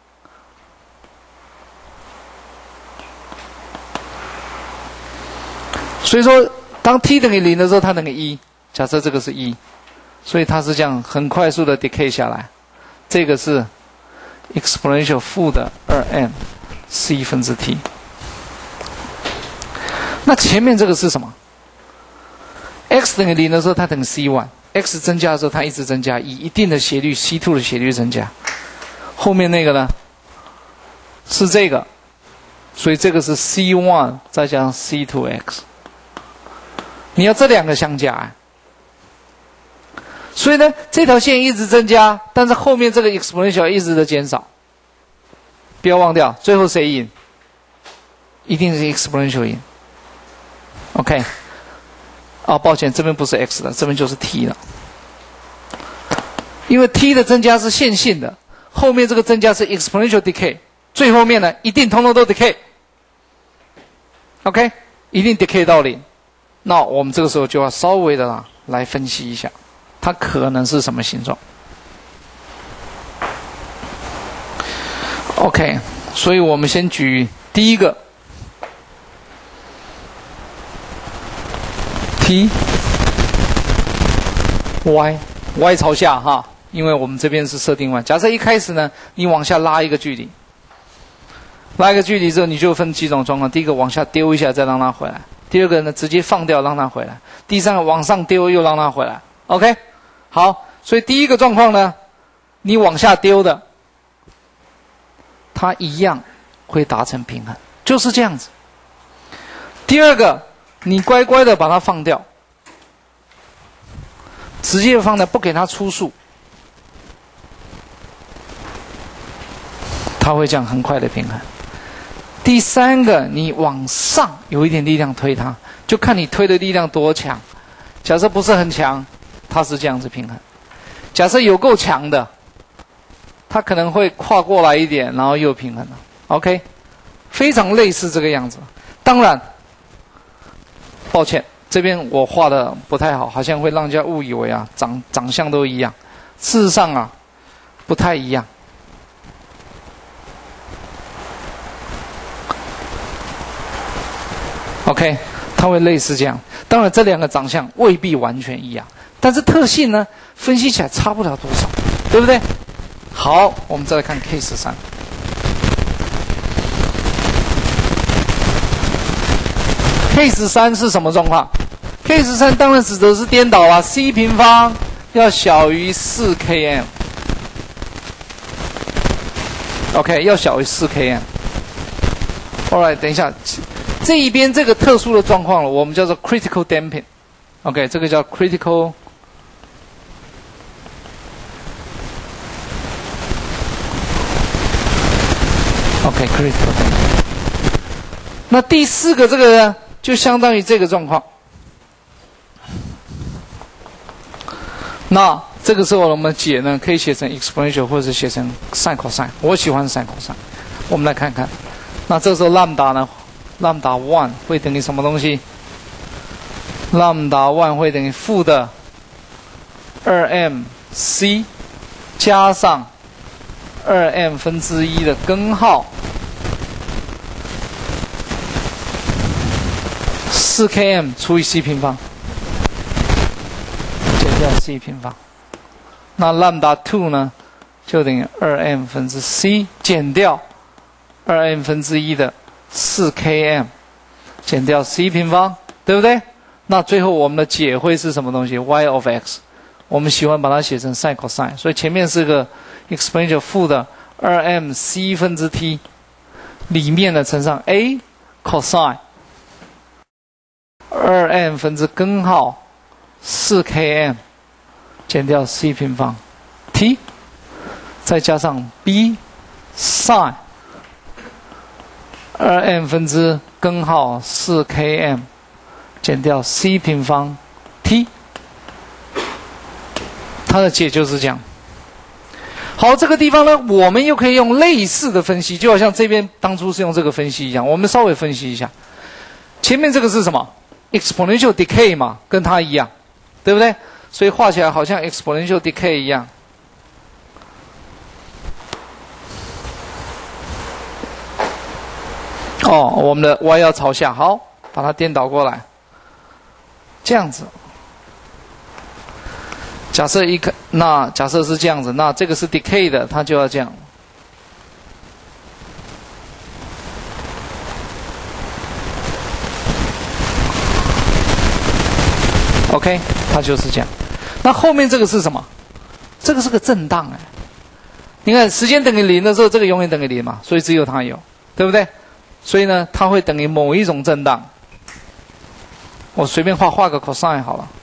所以说，当 t 等于零的时候，它等于一。假设这个是一，所以它是这样很快速的 decay 下来。这个是 exponential 负的二 m c 分之 t。那前面这个是什么 ？x 等于零的时候，它等于 c 一 ；x 增加的时候，它一直增加，以一定的斜率 c 二 的斜率增加。后面那个呢？是这个，所以这个是 c 一 再加上 c 二 x。你要这两个相加、啊，所以呢，这条线一直增加，但是后面这个 exponential 一直的减少。不要忘掉，最后谁赢？一定是 exponential 赢。OK， 哦，抱歉，这边不是 x 的，这边就是 t 了。因为 t 的增加是线性的，后面这个增加是 exponential decay， 最后面呢一定通通都 decay。OK， 一定 decay 到零。那我们这个时候就要稍微的啦来分析一下，它可能是什么形状。OK， 所以我们先举第一个。T y y 朝下哈，因为我们这边是设定 y。假设一开始呢，你往下拉一个距离，拉一个距离之后，你就分几种状况：第一个往下丢一下，再让它回来；第二个呢，直接放掉让它回来；第三个往上丢又让它回来。OK， 好，所以第一个状况呢，你往下丢的，它一样会达成平衡，就是这样子。第二个。你乖乖的把它放掉，直接放掉，不给它出数，它会这样很快的平衡。第三个，你往上有一点力量推它，就看你推的力量多强。假设不是很强，它是这样子平衡；假设有够强的，它可能会跨过来一点，然后又平衡了。OK， 非常类似这个样子。当然， 抱歉，这边我画的不太好，好像会让人家误以为啊长长相都一样，事实上啊不太一样。OK， 它会类似这样。当然，这两个长相未必完全一样，但是特性呢，分析起来差不了多少，对不对？好，我们再来看 case 三。case 三是什么状况 ？case 三当然指的是颠倒啊 ，c 平方要小于 四 k m。OK， 要小于 四 k m。Alright， 等一下。这一边这个特殊的状况了，我们叫做 critical damping。OK， 这个叫 critical OK critical damping。那第四个这个呢，就相当于这个状况。那这个时候我们解呢，可以写成 exponential 或者写成 sin cosine。我喜欢 sin cosine。我们来看看，那这时候 lambda 呢？ lambda one 会等于什么东西 ？lambda one 会等于负的二 m c 加上二 m 分之一的根号四 k m 除以 c 平方，减掉 c 平方。那 lambda two 呢，就等于二 m 分之 c 减掉二 m 分之一的四 k m 减掉 c 平方，对不对？那最后我们的解会是什么东西 ？y of x， 我们喜欢把它写成 sin cosine， 所以前面是个 exponential 负的二 m c 分之 t， 里面的乘上 a cosine 二 m 分之根号四 k m 减掉 c 平方 t， 再加上 b sin二 m 分之根号四 k m 减掉 c 平方 t， 它的解就是这样。好，这个地方呢，我们又可以用类似的分析，就好像这边当初是用这个分析一样。我们稍微分析一下，前面这个是什么 ？exponential decay 嘛，跟它一样，对不对？所以画起来好像 exponential decay 一样。哦，我们的 y 要朝下，好，把它颠倒过来，这样子。假设一个，那假设是这样子，那这个是 decay 的，它就要这样。OK， 它就是这样。那后面这个是什么？这个是个震荡哎。你看，时间等于零的时候，这个永远等于零嘛，所以只有它有，对不对？所以呢，它会等于某一种震荡。我随便画画个 cosine 好了。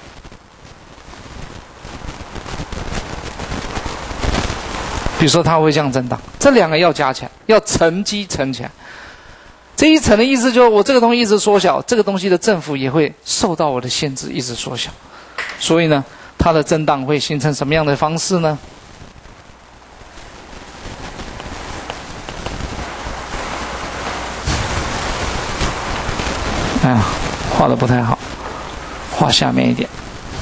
比如说它会这样震荡，这两个要加起来，要乘积乘起来。这一乘的意思就是我这个东西一直缩小，这个东西的振幅也会受到我的限制，一直缩小。所以呢，它的震荡会形成什么样的方式呢？哎呀，画的不太好，画下面一点。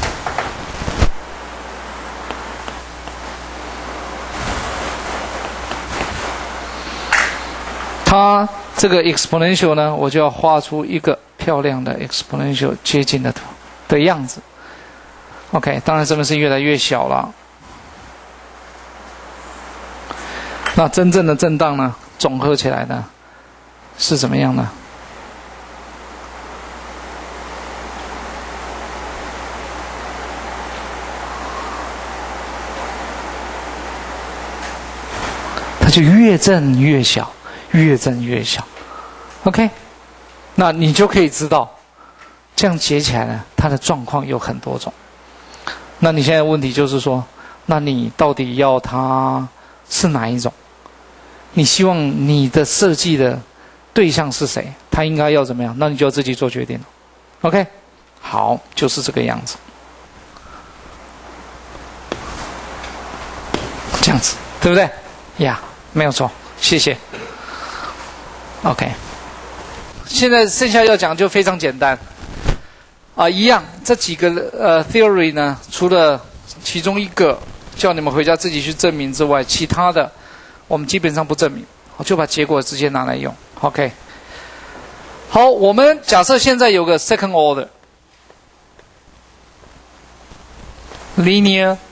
它这个 exponential 呢，我就要画出一个漂亮的 exponential 接近的图的样子。OK， 当然这边是越来越小了。那真正的震荡呢，总合起来呢，是怎么样呢？它就越震越小，越震越小。OK， 那你就可以知道，这样解起来呢，它的状况有很多种。那你现在问题就是说，那你到底要它是哪一种？你希望你的设计的对象是谁？他应该要怎么样？那你就要自己做决定了。OK， 好，就是这个样子，这样子，对不对？呀、yeah, ，没有错，谢谢。OK， 现在剩下要讲就非常简单。 啊，一样，这几个呃 theory 呢，除了其中一个叫你们回家自己去证明之外，其他的我们基本上不证明，我就把结果直接拿来用。OK， 好，我们假设现在有个 second order linear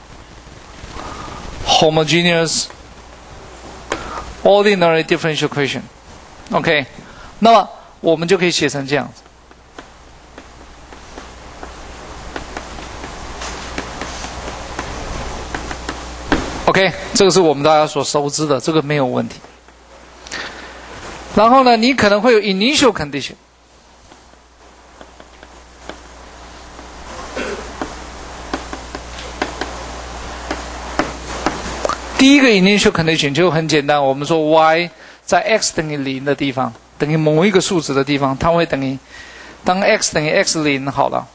homogeneous ordinary differential equation。OK， 那么我们就可以写成这样子。OK， 这个是我们大家所熟知的，这个没有问题。然后呢，你可能会有 initial condition。第一个 initial condition 就很简单，我们说 y 在 x 等于零的地方，等于某一个数值的地方，它会等于当 x 等于 x 零好了，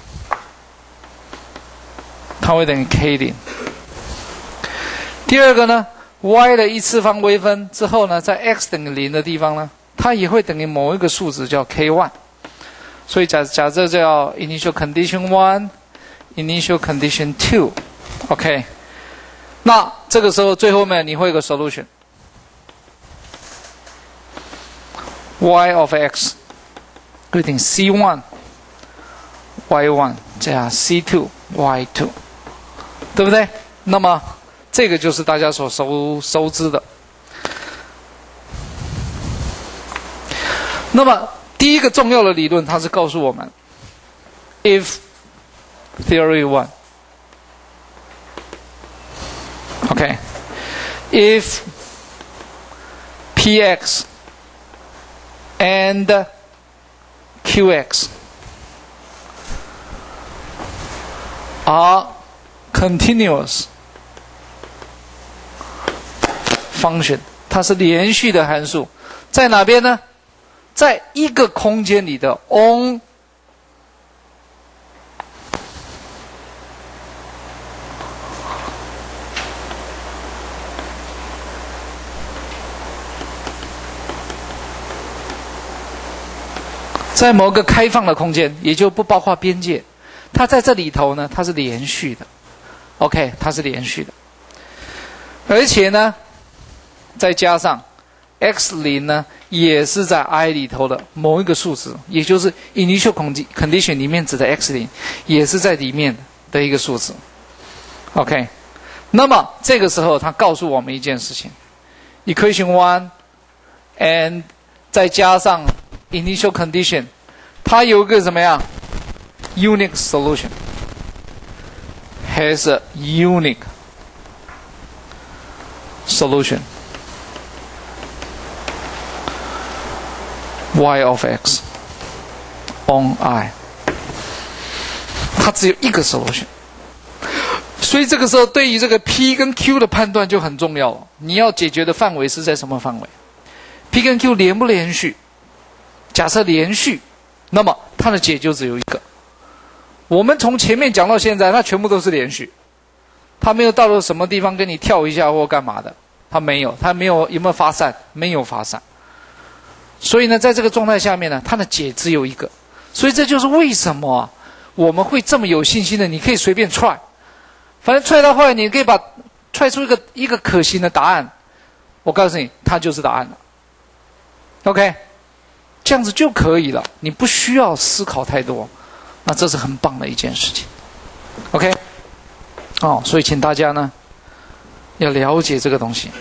它会等于 k 零。第二个呢 ，y 的一次方微分之后呢，在 x 等于零的地方呢，它也会等于某一个数值叫 k 一。所以假假设叫 initial condition one，initial condition two，OK。那这个时候最后面你会有个 solution。y of x 会等于 c 一 y 一 加 c 二 y 二，对不对？那么这个就是大家所熟熟知的。那么第一个重要的理论，它是告诉我们 ，if theory one。OK，if px and qx are continuous function， 它是连续的函数，在哪边呢？在一个空间里的 on 在某个开放的空间，也就不包括边界，它在这里头呢，它是连续的 ，OK， 它是连续的，而且呢，再加上 x 零 呢，也是在 I 里头的某一个数值，也就是 initial condition 里面指的 x 零，也是在里面的一个数值 ，OK， 那么这个时候它告诉我们一件事情 ，equation one and 再加上 initial condition， 它有一个怎么样 unique solution has a unique solution y of x on I， 它只有一个 solution， 所以这个时候对于这个 P 跟 Q 的判断就很重要了。你要解决的范围是在什么范围 ？P 跟 Q 连不连续？假设连续，那么它的解就只有一个。我们从前面讲到现在，它全部都是连续，它没有到了什么地方跟你跳一下或干嘛的，它没有，它没有有没有发散？没有发散。所以呢，在这个状态下面呢，它的解只有一个。所以这就是为什么、啊、我们会这么有信心的，你可以随便踹，反正踹到后来，你可以把踹出一个一个可行的答案。我告诉你，它就是答案了。OK。这样子就可以了，你不需要思考太多，那这是很棒的一件事情。OK， 哦，所以请大家呢要了解这个东西。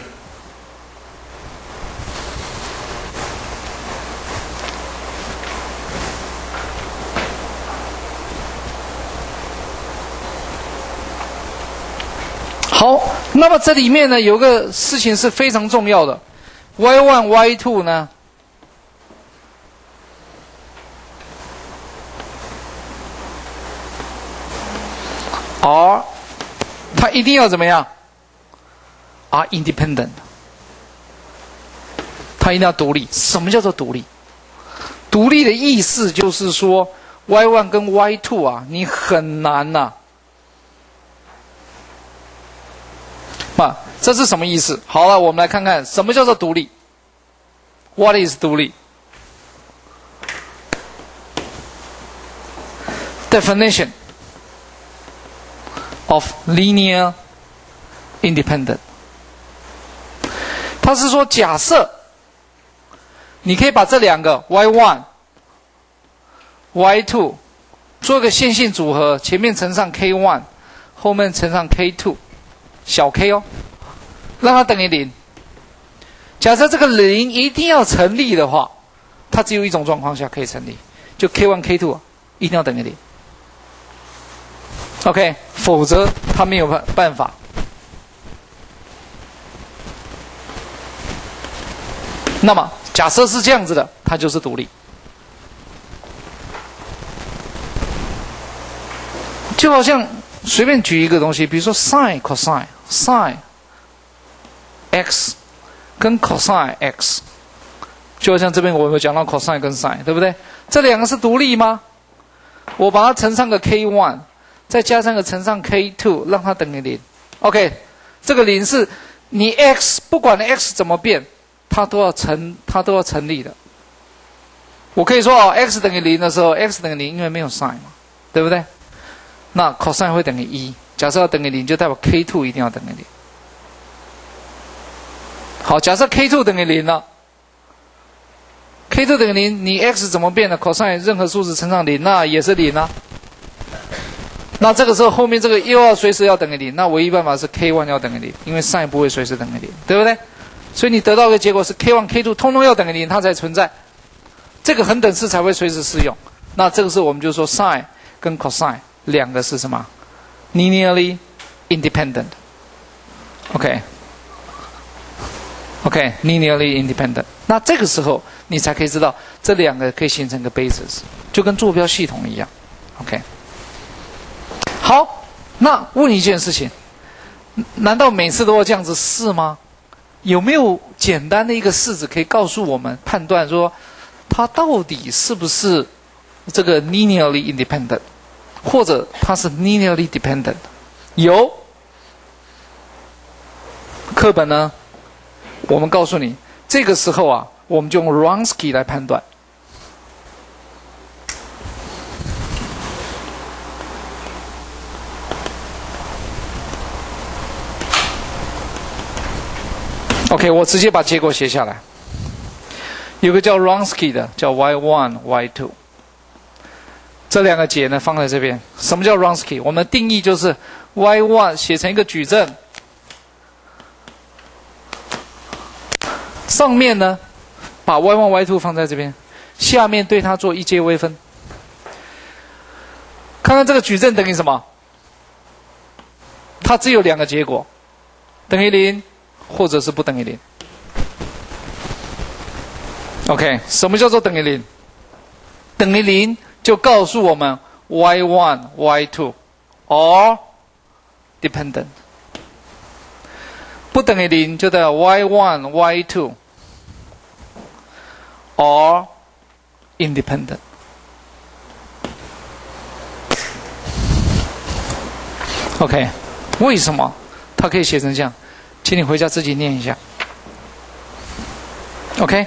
好，那么这里面呢有个事情是非常重要的 ，y 一 y 二 呢。R， 它一定要怎么样 ？R independent， 它一定要独立。什么叫做独立？独立的意思就是说 ，y 一 跟 y 二 啊，你很难呐、啊。啊，这是什么意思？好了，我们来看看什么叫做独立。What is 独立 definition of linear independent。它是说，假设你可以把这两个 y one、y two 做个线性组合，前面乘上 k one， 后面乘上 k two， 小 k 哦，让它等于零。假设这个零一定要成立的话，它只有一种状况下可以成立，就 k one、k two 一定要等于零。OK， 否则它没有办办法。那么假设是这样子的，它就是独立。就好像随便举一个东西，比如说 sin、cosine、sin x 跟 cosine x， 就好像这边我有讲到 cosine 跟 sin， 对不对？这两个是独立吗？我把它乘上个 k one， 再加上个乘上 k two， 让它等于零。OK， 这个零是你 x 不管 x 怎么变，它都要成，它都要成立的。我可以说哦 ，x 等于零的时候 ，x 等于零，因为没有 sin 嘛，对不对？那 cosine 会等于一，假设要等于零，就代表 k two 一定要等于零。好，假设 k two 等于零了 ，k two 等于零，你 x 怎么变的 ？cosine 任何数字乘上零，那也是零啊。那这个时候后面这个又要随时要等于零，那唯一办法是 k one 要等于零，因为 sin 不会随时等于零，对不对？所以你得到的结果是 k one、k two 通通要等于零，它才存在。这个恒等式才会随时适用。那这个时候我们就说 sin 跟 cosine 两个是什么 ？linearly independent。OK，OK，linearly、okay. okay, independent。那这个时候你才可以知道这两个可以形成一个 basis， 就跟坐标系统一样。OK， 好，那问一件事情，难道每次都要这样子试吗？有没有简单的一个式子可以告诉我们判断说，它到底是不是这个 linearly independent， 或者它是 linearly dependent？ 有，课本呢，我们告诉你，这个时候啊，我们就用 Wronski 来判断。OK， 我直接把结果写下来。有个叫 Wronski 的，叫 y one、y two， 这两个解呢放在这边。什么叫 Wronski？ 我们的定义就是 y one 写成一个矩阵，上面呢把 y one、y two 放在这边，下面对它做一阶微分。看看这个矩阵等于什么？它只有两个结果，等于零。或者是不等于零。OK， 什么叫做等于零？等于零就告诉我们 y one、y two are dependent。不等于零就代表 y one、y two are independent。OK， 为什么它可以写成这样？请你回家自己念一下 ，OK？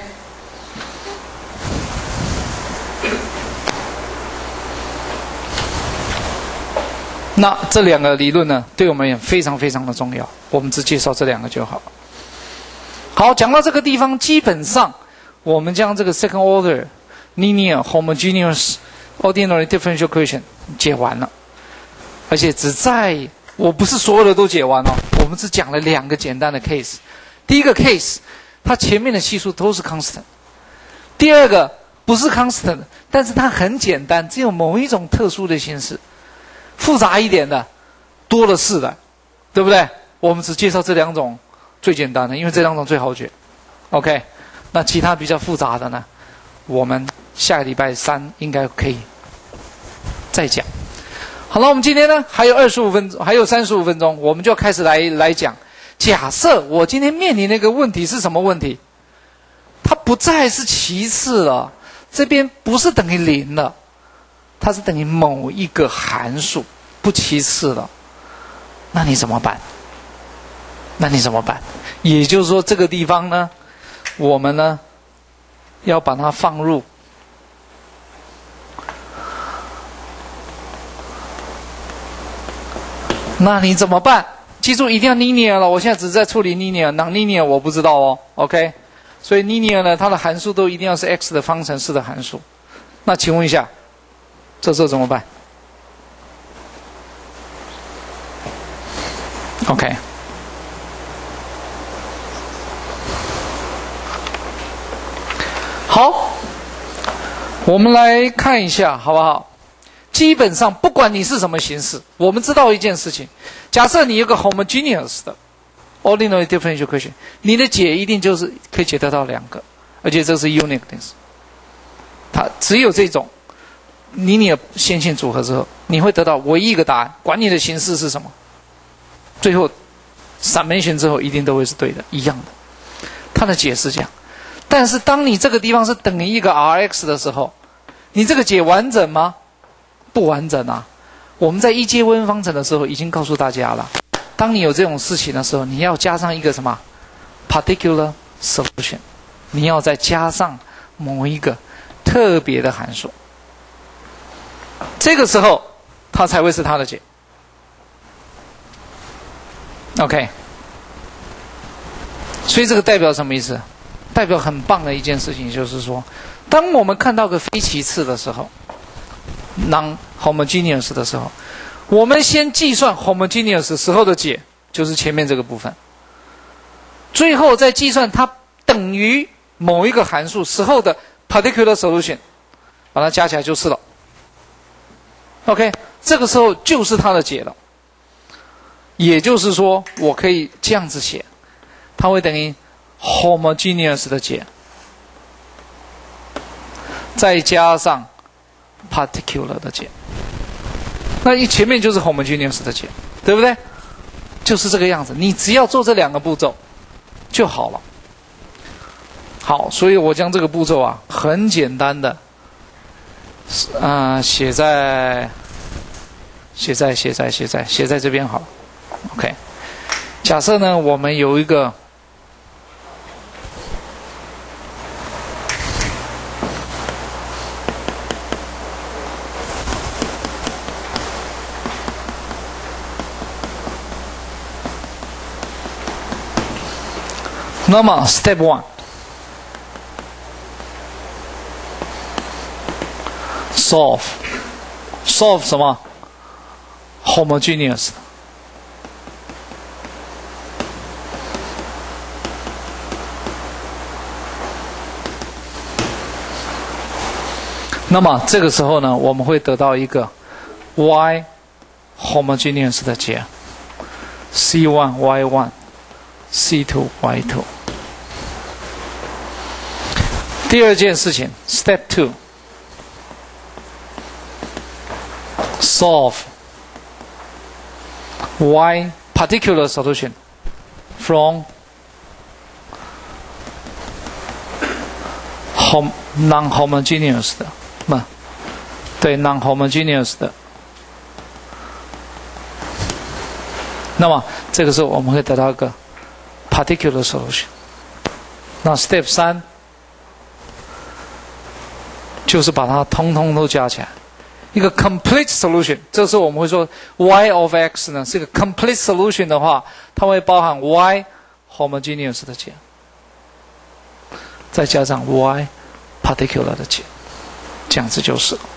那这两个理论呢，对我们也非常非常的重要。我们只介绍这两个就好。好，讲到这个地方，基本上我们将这个 second order linear homogeneous ordinary differential equation 解完了，而且只在我不是所有的都解完哦。我们只讲了两个简单的 case， 第一个 case， 它前面的系数都是 constant， 第二个不是 constant， 但是它很简单，只有某一种特殊的形式，复杂一点的多了是的，对不对？我们只介绍这两种最简单的，因为这两种最好解 OK， 那其他比较复杂的呢，我们下个礼拜三应该可以再讲。好了，我们今天呢还有二十五分钟，还有三十五分钟，我们就开始来来讲。假设我今天面临的一个问题是什么问题？它不再是其次了，这边不是等于零了，它是等于某一个函数，不其次了。那你怎么办？那你怎么办？也就是说，这个地方呢，我们呢要把它放入那你怎么办？记住一定要 linear 了，我现在只是在处理 linear，non-linear 我不知道哦 ，OK？ 所以 linear 呢，它的函数都一定要是 x 的方程式的函数。那请问一下，这时候怎么办 ？OK？ 好，我们来看一下，好不好？基本上不管你是什么形式，我们知道一件事情：假设你有个 homogeneous 的 ordinary differential equation， 你的解一定就是可以解得到两个，而且这是 uniqueness。它只有这种linear线性组合之后，你会得到唯一一个答案，管你的形式是什么，最后 summation 之后一定都会是对的，一样的。它的解是这样。但是当你这个地方是等于一个 Rx 的时候，你这个解完整吗？不完整啊！我们在一阶微分方程的时候已经告诉大家了，当你有这种事情的时候，你要加上一个什么 particular solution， 你要再加上某一个特别的函数，这个时候它才会是它的解。OK， 所以这个代表什么意思？代表很棒的一件事情，就是说，当我们看到个非齐次的时候 ，non-homogeneous 的时候，我们先计算 homogeneous 时候的解，就是前面这个部分，最后再计算它等于某一个函数时候的 particular solution， 把它加起来就是了。OK， 这个时候就是它的解了。也就是说，我可以这样子写，它会等于 homogeneous 的解，再加上 particular 的解，那一前面就是 homogeneous 的解，对不对？就是这个样子，你只要做这两个步骤就好了。好，所以我将这个步骤啊，很简单的，啊、呃，写在写在写在写在写在这边好了。OK， 假设呢，我们有一个那么 Step one， solve solve 什么 homogeneous。那么这个时候呢，我们会得到一个 y homogeneous 的解 ，c one y one c two y two。第二件事情 ，Step two， solve y particular solution from hom non-homogeneous 的。不，对 non-homogeneous 的。那么这个时候我们会得到一个 particular solution。那 step 三就是把它通通都加起来，一个 complete solution。这时候我们会说 y of x 呢是一个 complete solution 的话，它会包含 y homogeneous 的解，再加上 y particular 的解。这样子就是了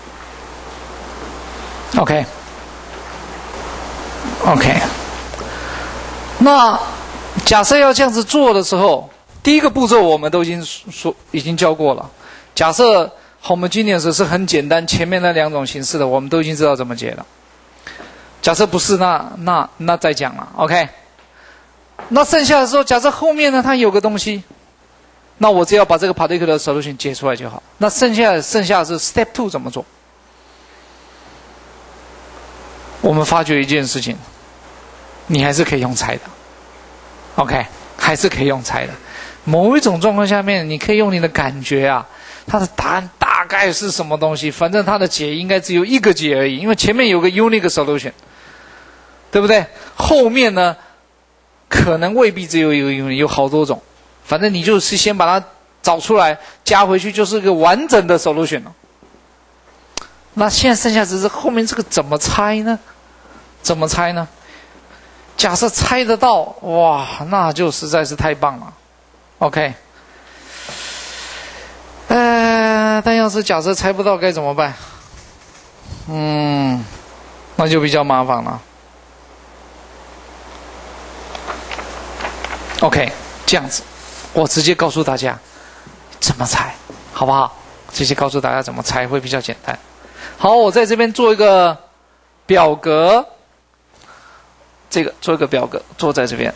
，OK，OK，、okay. okay. 那假设要这样子做的时候，第一个步骤我们都已经说已经教过了。假设 homogeneous 是很简单，前面那两种形式的我们都已经知道怎么解了。假设不是，那那那再讲了 ，OK。那剩下的时候，假设后面呢它有个东西。那我只要把这个 particular solution 解出来就好。那剩下剩下是 step two 怎么做？我们发觉一件事情，你还是可以用猜的 ，OK， 还是可以用猜的。某一种状况下面，你可以用你的感觉啊，它的答案大概是什么东西？反正它的解应该只有一个解而已，因为前面有个 unique solution， 对不对？后面呢，可能未必只有一个 unique， 有好多种。反正你就是先把它找出来，加回去就是个完整的 solution 了。那现在剩下只是后面这个怎么猜呢？怎么猜呢？ 假设猜得到，哇，那就实在是太棒了。OK， 呃，但要是假设猜不到该怎么办？嗯，那就比较麻烦了。OK， 这样子，我直接告诉大家怎么猜，好不好？直接告诉大家怎么猜会比较简单。好，我在这边做一个表格，这个做一个表格，做在这边。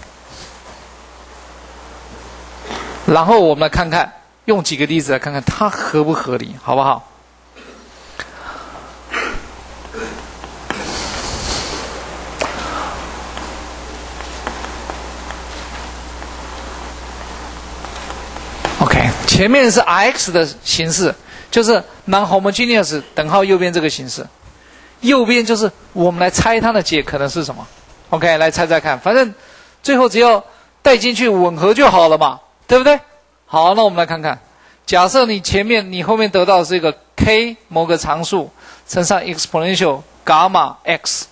然后我们来看看，用几个例子来看看它合不合理，好不好？OK， 前面是 Rx 的形式，就是 non-homogeneous 等号右边这个形式，右边就是我们来猜它的解可能是什么。OK， 来猜猜看，反正最后只要带进去吻合就好了嘛，对不对？好，那我们来看看，假设你前面你后面得到的是一个 k 某个常数乘上 exponential gamma x，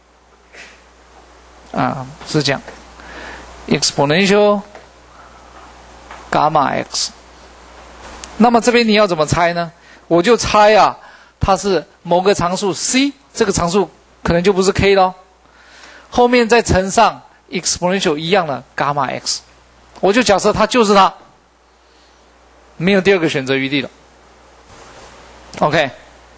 啊，是这样 ，exponential gamma x。那么这边你要怎么猜呢？我就猜啊，它是某个常数 c， 这个常数可能就不是 k 咯，后面再乘上 exponential 一样的 gamma x， 我就假设它就是它，没有第二个选择余地了。OK，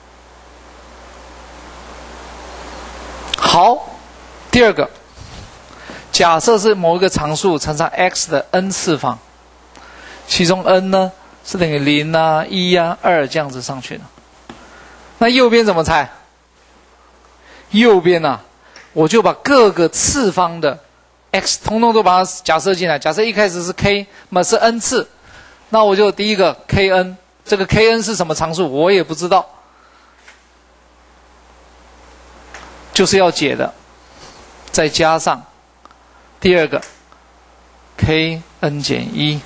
好，第二个，假设是某一个常数乘上 x 的 n 次方，其中 n 呢是等于零啊、一啊、二这样子上去的。那右边怎么猜？右边啊，我就把各个次方的 x 通通都把它假设进来。假设一开始是 k， 那么是 n 次，那我就第一个 kn， 这个 kn 是什么常数我也不知道，就是要解的，再加上第二个 kn 减一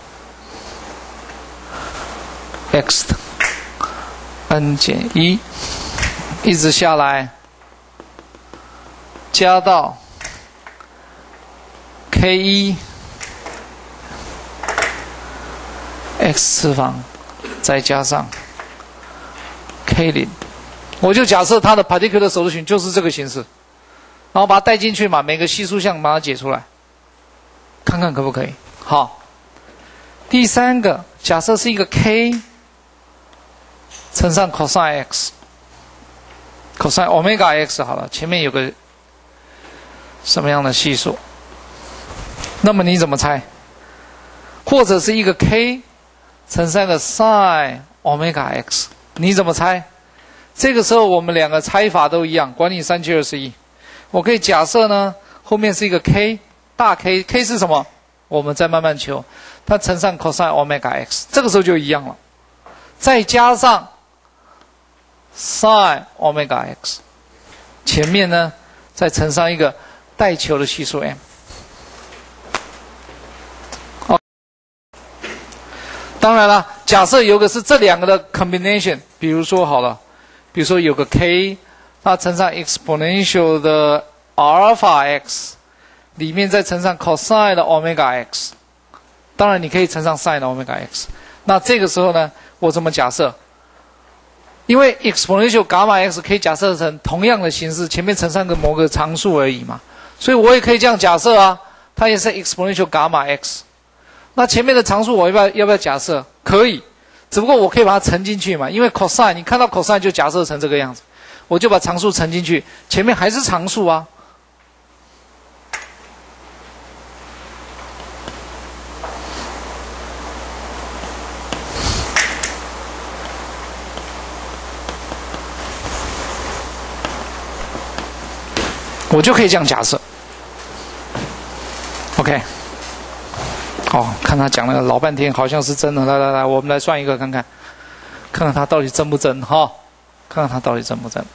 x 的 n 减一，一直下来，加到 k 一 x 次方，再加上 k 零，我就假设它的 particular solution 就是这个形式，然后把它带进去嘛，每个系数项把它解出来，看看可不可以。好，第三个，假设是一个 k 乘上 cosine x，cosine omega x 好了，前面有个什么样的系数？那么你怎么猜？或者是一个 k 乘上个 sin omega x， 你怎么猜？这个时候我们两个猜法都一样，管你三七二十一。我可以假设呢，后面是一个 k 大 K，K 是什么？我们再慢慢求，它乘上 cosine omega x， 这个时候就一样了。再加上 sin omega x， 前面呢再乘上一个带球的系数 m。哦，当然了，假设有个是这两个的 combination， 比如说好了，比如说有个 k， 那乘上 exponential 的 alpha x， 里面再乘上 cosine 的 omega x， 当然你可以乘上 sin 的 omega x。那这个时候呢，我怎么假设？因为 exponential gamma x 可以假设成同样的形式，前面乘上个某个常数而已嘛，所以我也可以这样假设啊，它也是 exponential gamma x。那前面的常数我要不要要不要假设？可以，只不过我可以把它乘进去嘛，因为 cosine 你看到 cosine 就假设成这个样子，我就把常数乘进去，前面还是常数啊。我就可以这样假设 ，OK， 哦，看他讲了老半天，好像是真的。来来来，我们来算一个看看，看看他到底真不真哈、哦？看看他到底真不真。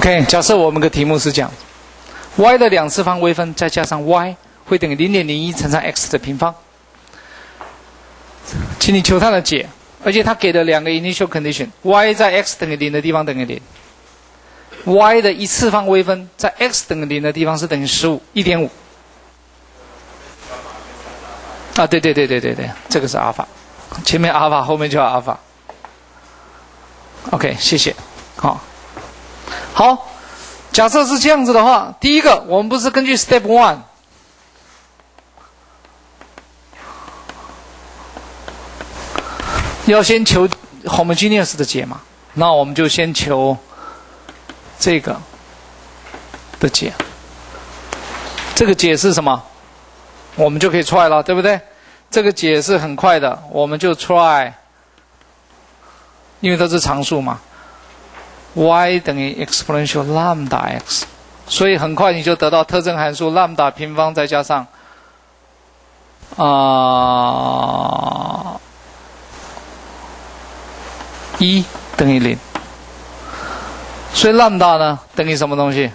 OK， 假设我们的题目是这样 ：y 的两次方微分再加上 y 会等于零点零一乘上 x 的平方，请你求它的解。而且它给的两个 initial condition：y 在 x 等于零的地方等于零 ，y 的一次方微分在 x 等于零的地方是等于十五 一点五。啊，对对对对对对，这个是阿尔法，前面阿尔法，后面就要阿尔法。OK， 谢谢。好，好，假设是这样子的话，第一个，我们不是根据 Step One 要先求 homogeneous 的解嘛？那我们就先求这个的解。这个解是什么？我们就可以 try 了，对不对？这个解是很快的，我们就 try， 因为它是常数嘛。y 等于 exponential lambda x， 所以很快你就得到特征函数 lambda 平方再加上啊。呃一等于零，所以 lambda 呢等于什么东西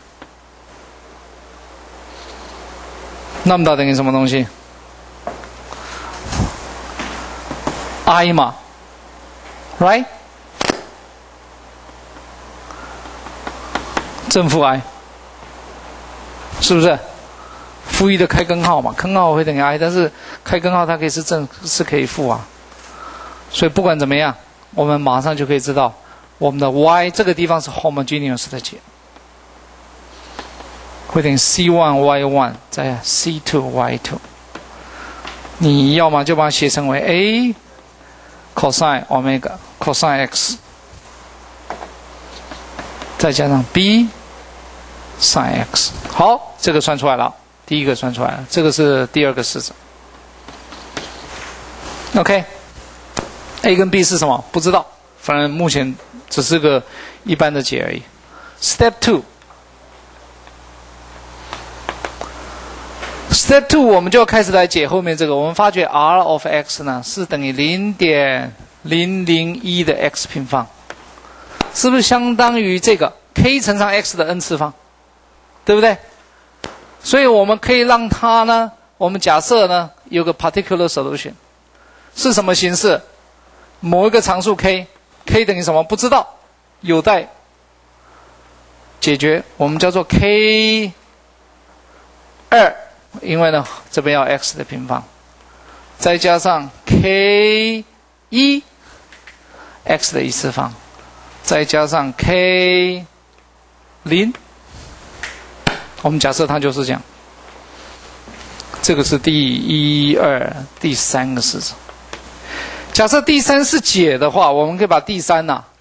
？lambda 等于什么东西 ？i 嘛 ，right？ 正负 i， 是不是？负一的开根号嘛，根号会等于 i， 但是开根号它可以是正，是可以负啊。所以不管怎么样。我们马上就可以知道，我们的 y 这个地方是 homogeneous 的解，会等于 c 一 y 一 再 c 二 y 二。你要么就把它写成为 a cosine omega cosine x， 再加上 b sin x。好，这个算出来了，第一个算出来了，这个是第二个式子。OK。A 跟 B 是什么？不知道，反正目前只是个一般的解而已。Step two， Step two 我们就开始来解后面这个。我们发觉 R of x 呢是等于零点零零一的 x 平方，是不是相当于这个 k 乘上 x 的 n 次方？对不对？所以我们可以让它呢，我们假设呢有个 particular solution， 是什么形式？某一个常数 k，k 等于什么？不知道，有待解决。我们叫做 k 二，因为呢这边要 x 的平方，再加上 k 一 x 的一次方，再加上 k 零。我们假设它就是这样。这个是第一、二、第三个式子。假设第三是解的话，我们可以把第三呐、啊，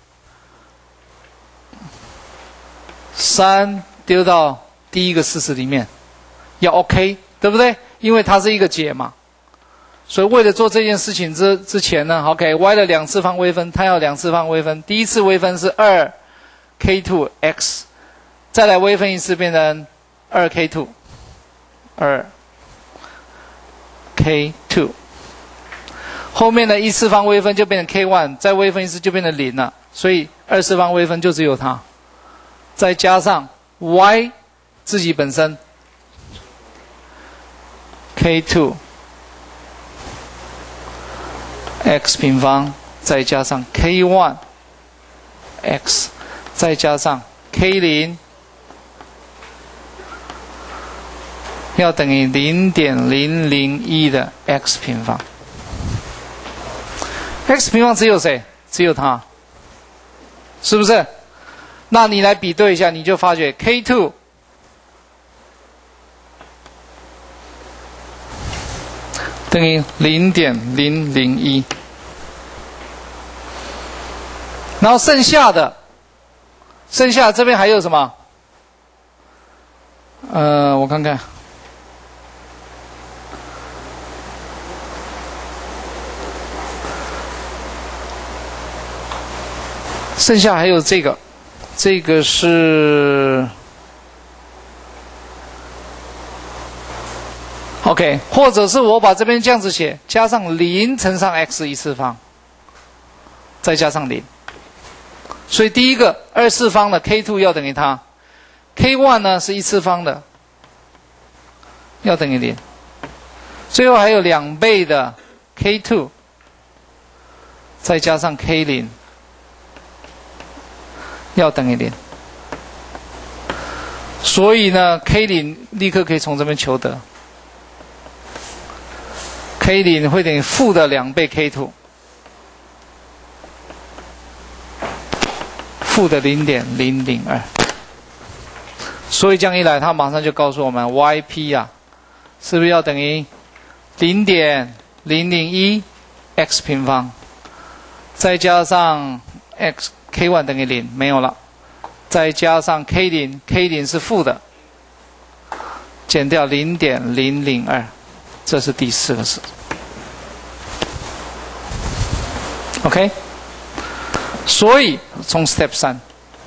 三丢到第一个式子里面，要 OK， 对不对？因为它是一个解嘛。所以为了做这件事情之之前呢 ，OK，y 的两次方微分，它要两次方微分。第一次微分是二 k 二 x， 再来微分一次变成二 k 二， 二 k 二。后面的一次方微分就变成 k 一， 再微分一次就变成零了，所以二次方微分就只有它，再加上 y 自己本身 k 二 x 平方，再加上 k 一 x， 再加上 k 零， 要等于 零点零零一 的 x 平方。x 平方只有谁？只有它，是不是？那你来比对一下，你就发觉 k 二 等于 零点零零一， 然后剩下的，剩下的这边还有什么？呃，我看看。剩下还有这个，这个是 OK， 或者是我把这边这样子写，加上零乘上 x 一次方，再加上零。所以第一个二次方的 k 二 要等于它， K 一 呢是一次方的，要等于零。最后还有两倍的 K 二， 再加上 K 零， 要等于零。所以呢 ，K 零 立刻可以从这边求得 ，K 零 会等于负的两倍 K 二， 负的零点零零二。所以这样一来，它马上就告诉我们 Y P 啊，是不是要等于零点零零一 x 平方，再加上 x K 一 等于零，没有了。再加上 K 零， K 零 是负的，减掉零点零零二， 这是第四个式。OK， 所以从 Step 三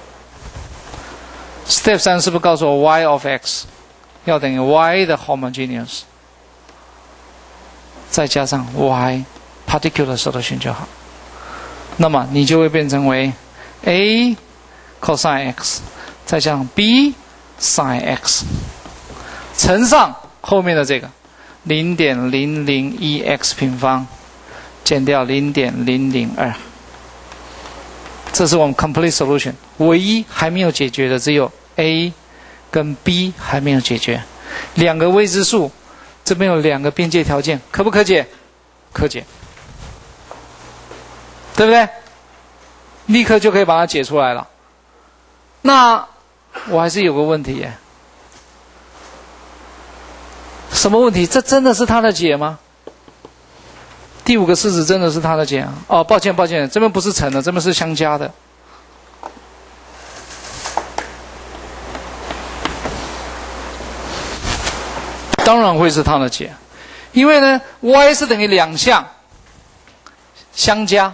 ，Step 三是不是告诉我 y of x 要等于 y 的 homogeneous， 再加上 y particular solution 就好。那么你就会变成为 a cosine x 再加上 b sin x 乘上后面的这个 零点零零一 x 平方减掉 零点零零二， 这是我们 complete solution。 唯一还没有解决的只有 a 跟 b 还没有解决，两个未知数这边有两个边界条件，可不可解？可解，对不对？立刻就可以把它解出来了。那我还是有个问题耶，什么问题？这真的是它的解吗？第五个式子真的是它的解啊？哦，抱歉抱歉，这边不是乘的，这边是相加的。当然会是它的解，因为呢 y 是等于两项相加。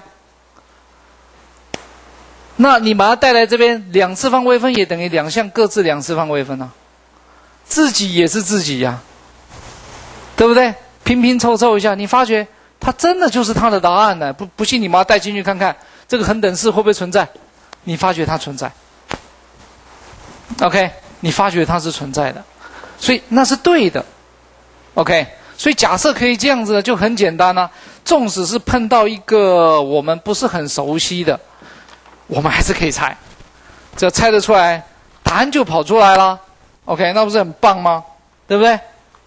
那你把它带来这边，两次方微分也等于两项各自两次方微分啊，自己也是自己呀、啊，对不对？拼拼凑凑一下，你发觉它真的就是它的答案呢。不不信你把它带进去看看，这个恒等式会不会存在？你发觉它存在。OK， 你发觉它是存在的，所以那是对的。OK， 所以假设可以这样子，就很简单啊。纵使是碰到一个我们不是很熟悉的，我们还是可以猜，只要猜得出来，答案就跑出来了。OK， 那不是很棒吗？对不对？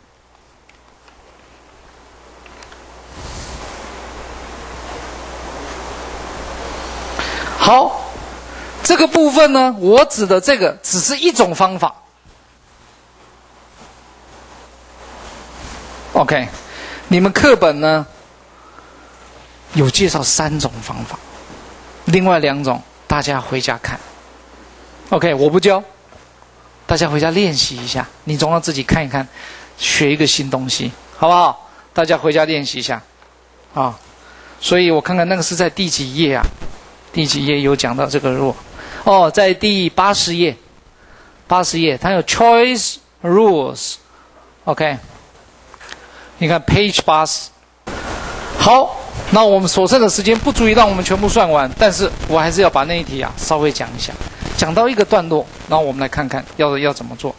好，这个部分呢，我指的这个只是一种方法。OK， 你们课本呢有介绍三种方法。另外两种大家回家看 ，OK， 我不教，大家回家练习一下，你总要自己看一看，学一个新东西，好不好？大家回家练习一下，啊，所以我看看那个是在第几页啊？第几页有讲到这个 rule？ 哦，在第八十页，八十页它有 choice rules，OK， 你看 page 八十，好。那我们所剩的时间不足以让我们全部算完，但是我还是要把那一题啊稍微讲一下，讲到一个段落，然后我们来看看要要怎么做。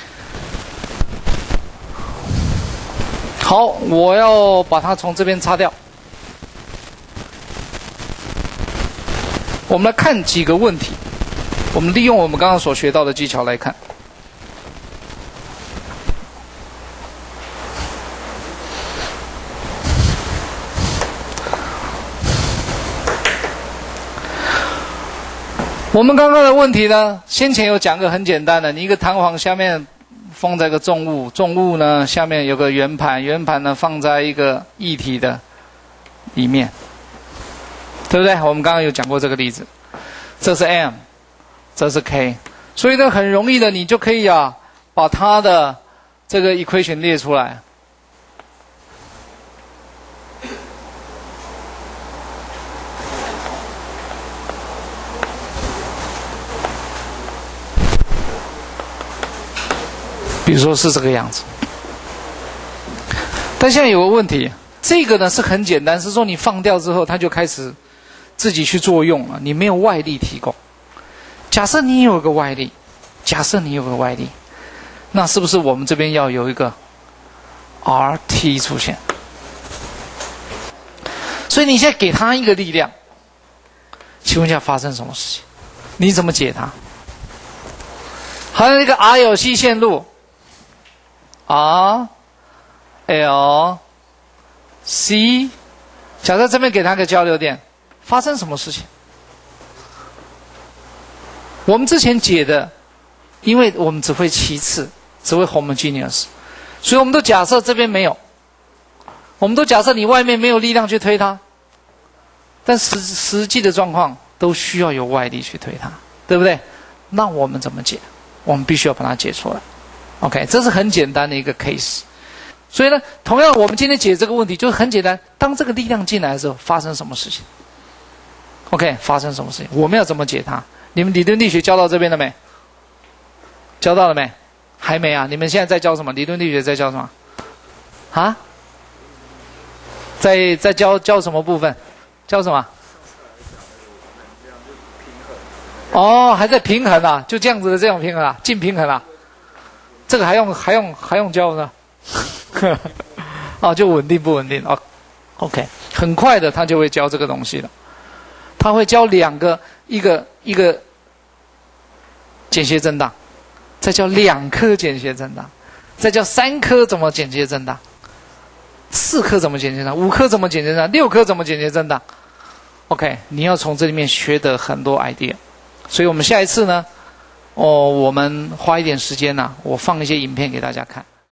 好，我要把它从这边擦掉。我们来看几个问题，我们利用我们刚刚所学到的技巧来看。我们刚刚的问题呢，先前有讲个很简单的，你一个弹簧下面放在一个重物，重物呢下面有个圆盘，圆盘呢放在一个液体的里面，对不对？我们刚刚有讲过这个例子，这是 M， 这是 K， 所以呢很容易的，你就可以啊把它的这个 equation 列出来。比如说是这个样子，但现在有个问题，这个呢是很简单，是说你放掉之后，它就开始自己去作用了，你没有外力提供。假设你有个外力， 假设你有个 Y 力，那是不是我们这边要有一个 R T 出现？所以你现在给他一个力量，请问一下发生什么事情？你怎么解它？还有一个 R L C 线路 ，R L C， 假设这边给他个交流点，发生什么事情？我们之前解的，因为我们只会其次，只会 homogeneous， 所以我们都假设这边没有，我们都假设你外面没有力量去推它，但实实际的状况都需要有外力去推它，对不对？那我们怎么解？我们必须要把它解出来。OK， 这是很简单的一个 case。所以呢，同样我们今天解这个问题就是很简单，当这个力量进来的时候，发生什么事情 ？OK， 发生什么事情？我们要怎么解它？你们理论力学教到这边了没？教到了没？还没啊？你们现在在教什么？理论力学在教什么？啊？在在教教什么部分？教什么？哦，还在平衡啊，就这样子的这种平衡啊，净平衡啊，这个还用还用还用教呢？哦，就稳定不稳定哦 ？OK， 很快的他就会教这个东西了。他会教两个，一个一个间歇震荡，再教两颗间歇震荡，再教三颗怎么间歇震荡，四颗怎么间歇震荡，五颗怎么间歇震荡，六颗怎么间歇震荡。OK， 你要从这里面学得很多 idea。所以我们下一次呢，哦，我们花一点时间呢、啊，我放一些影片给大家看。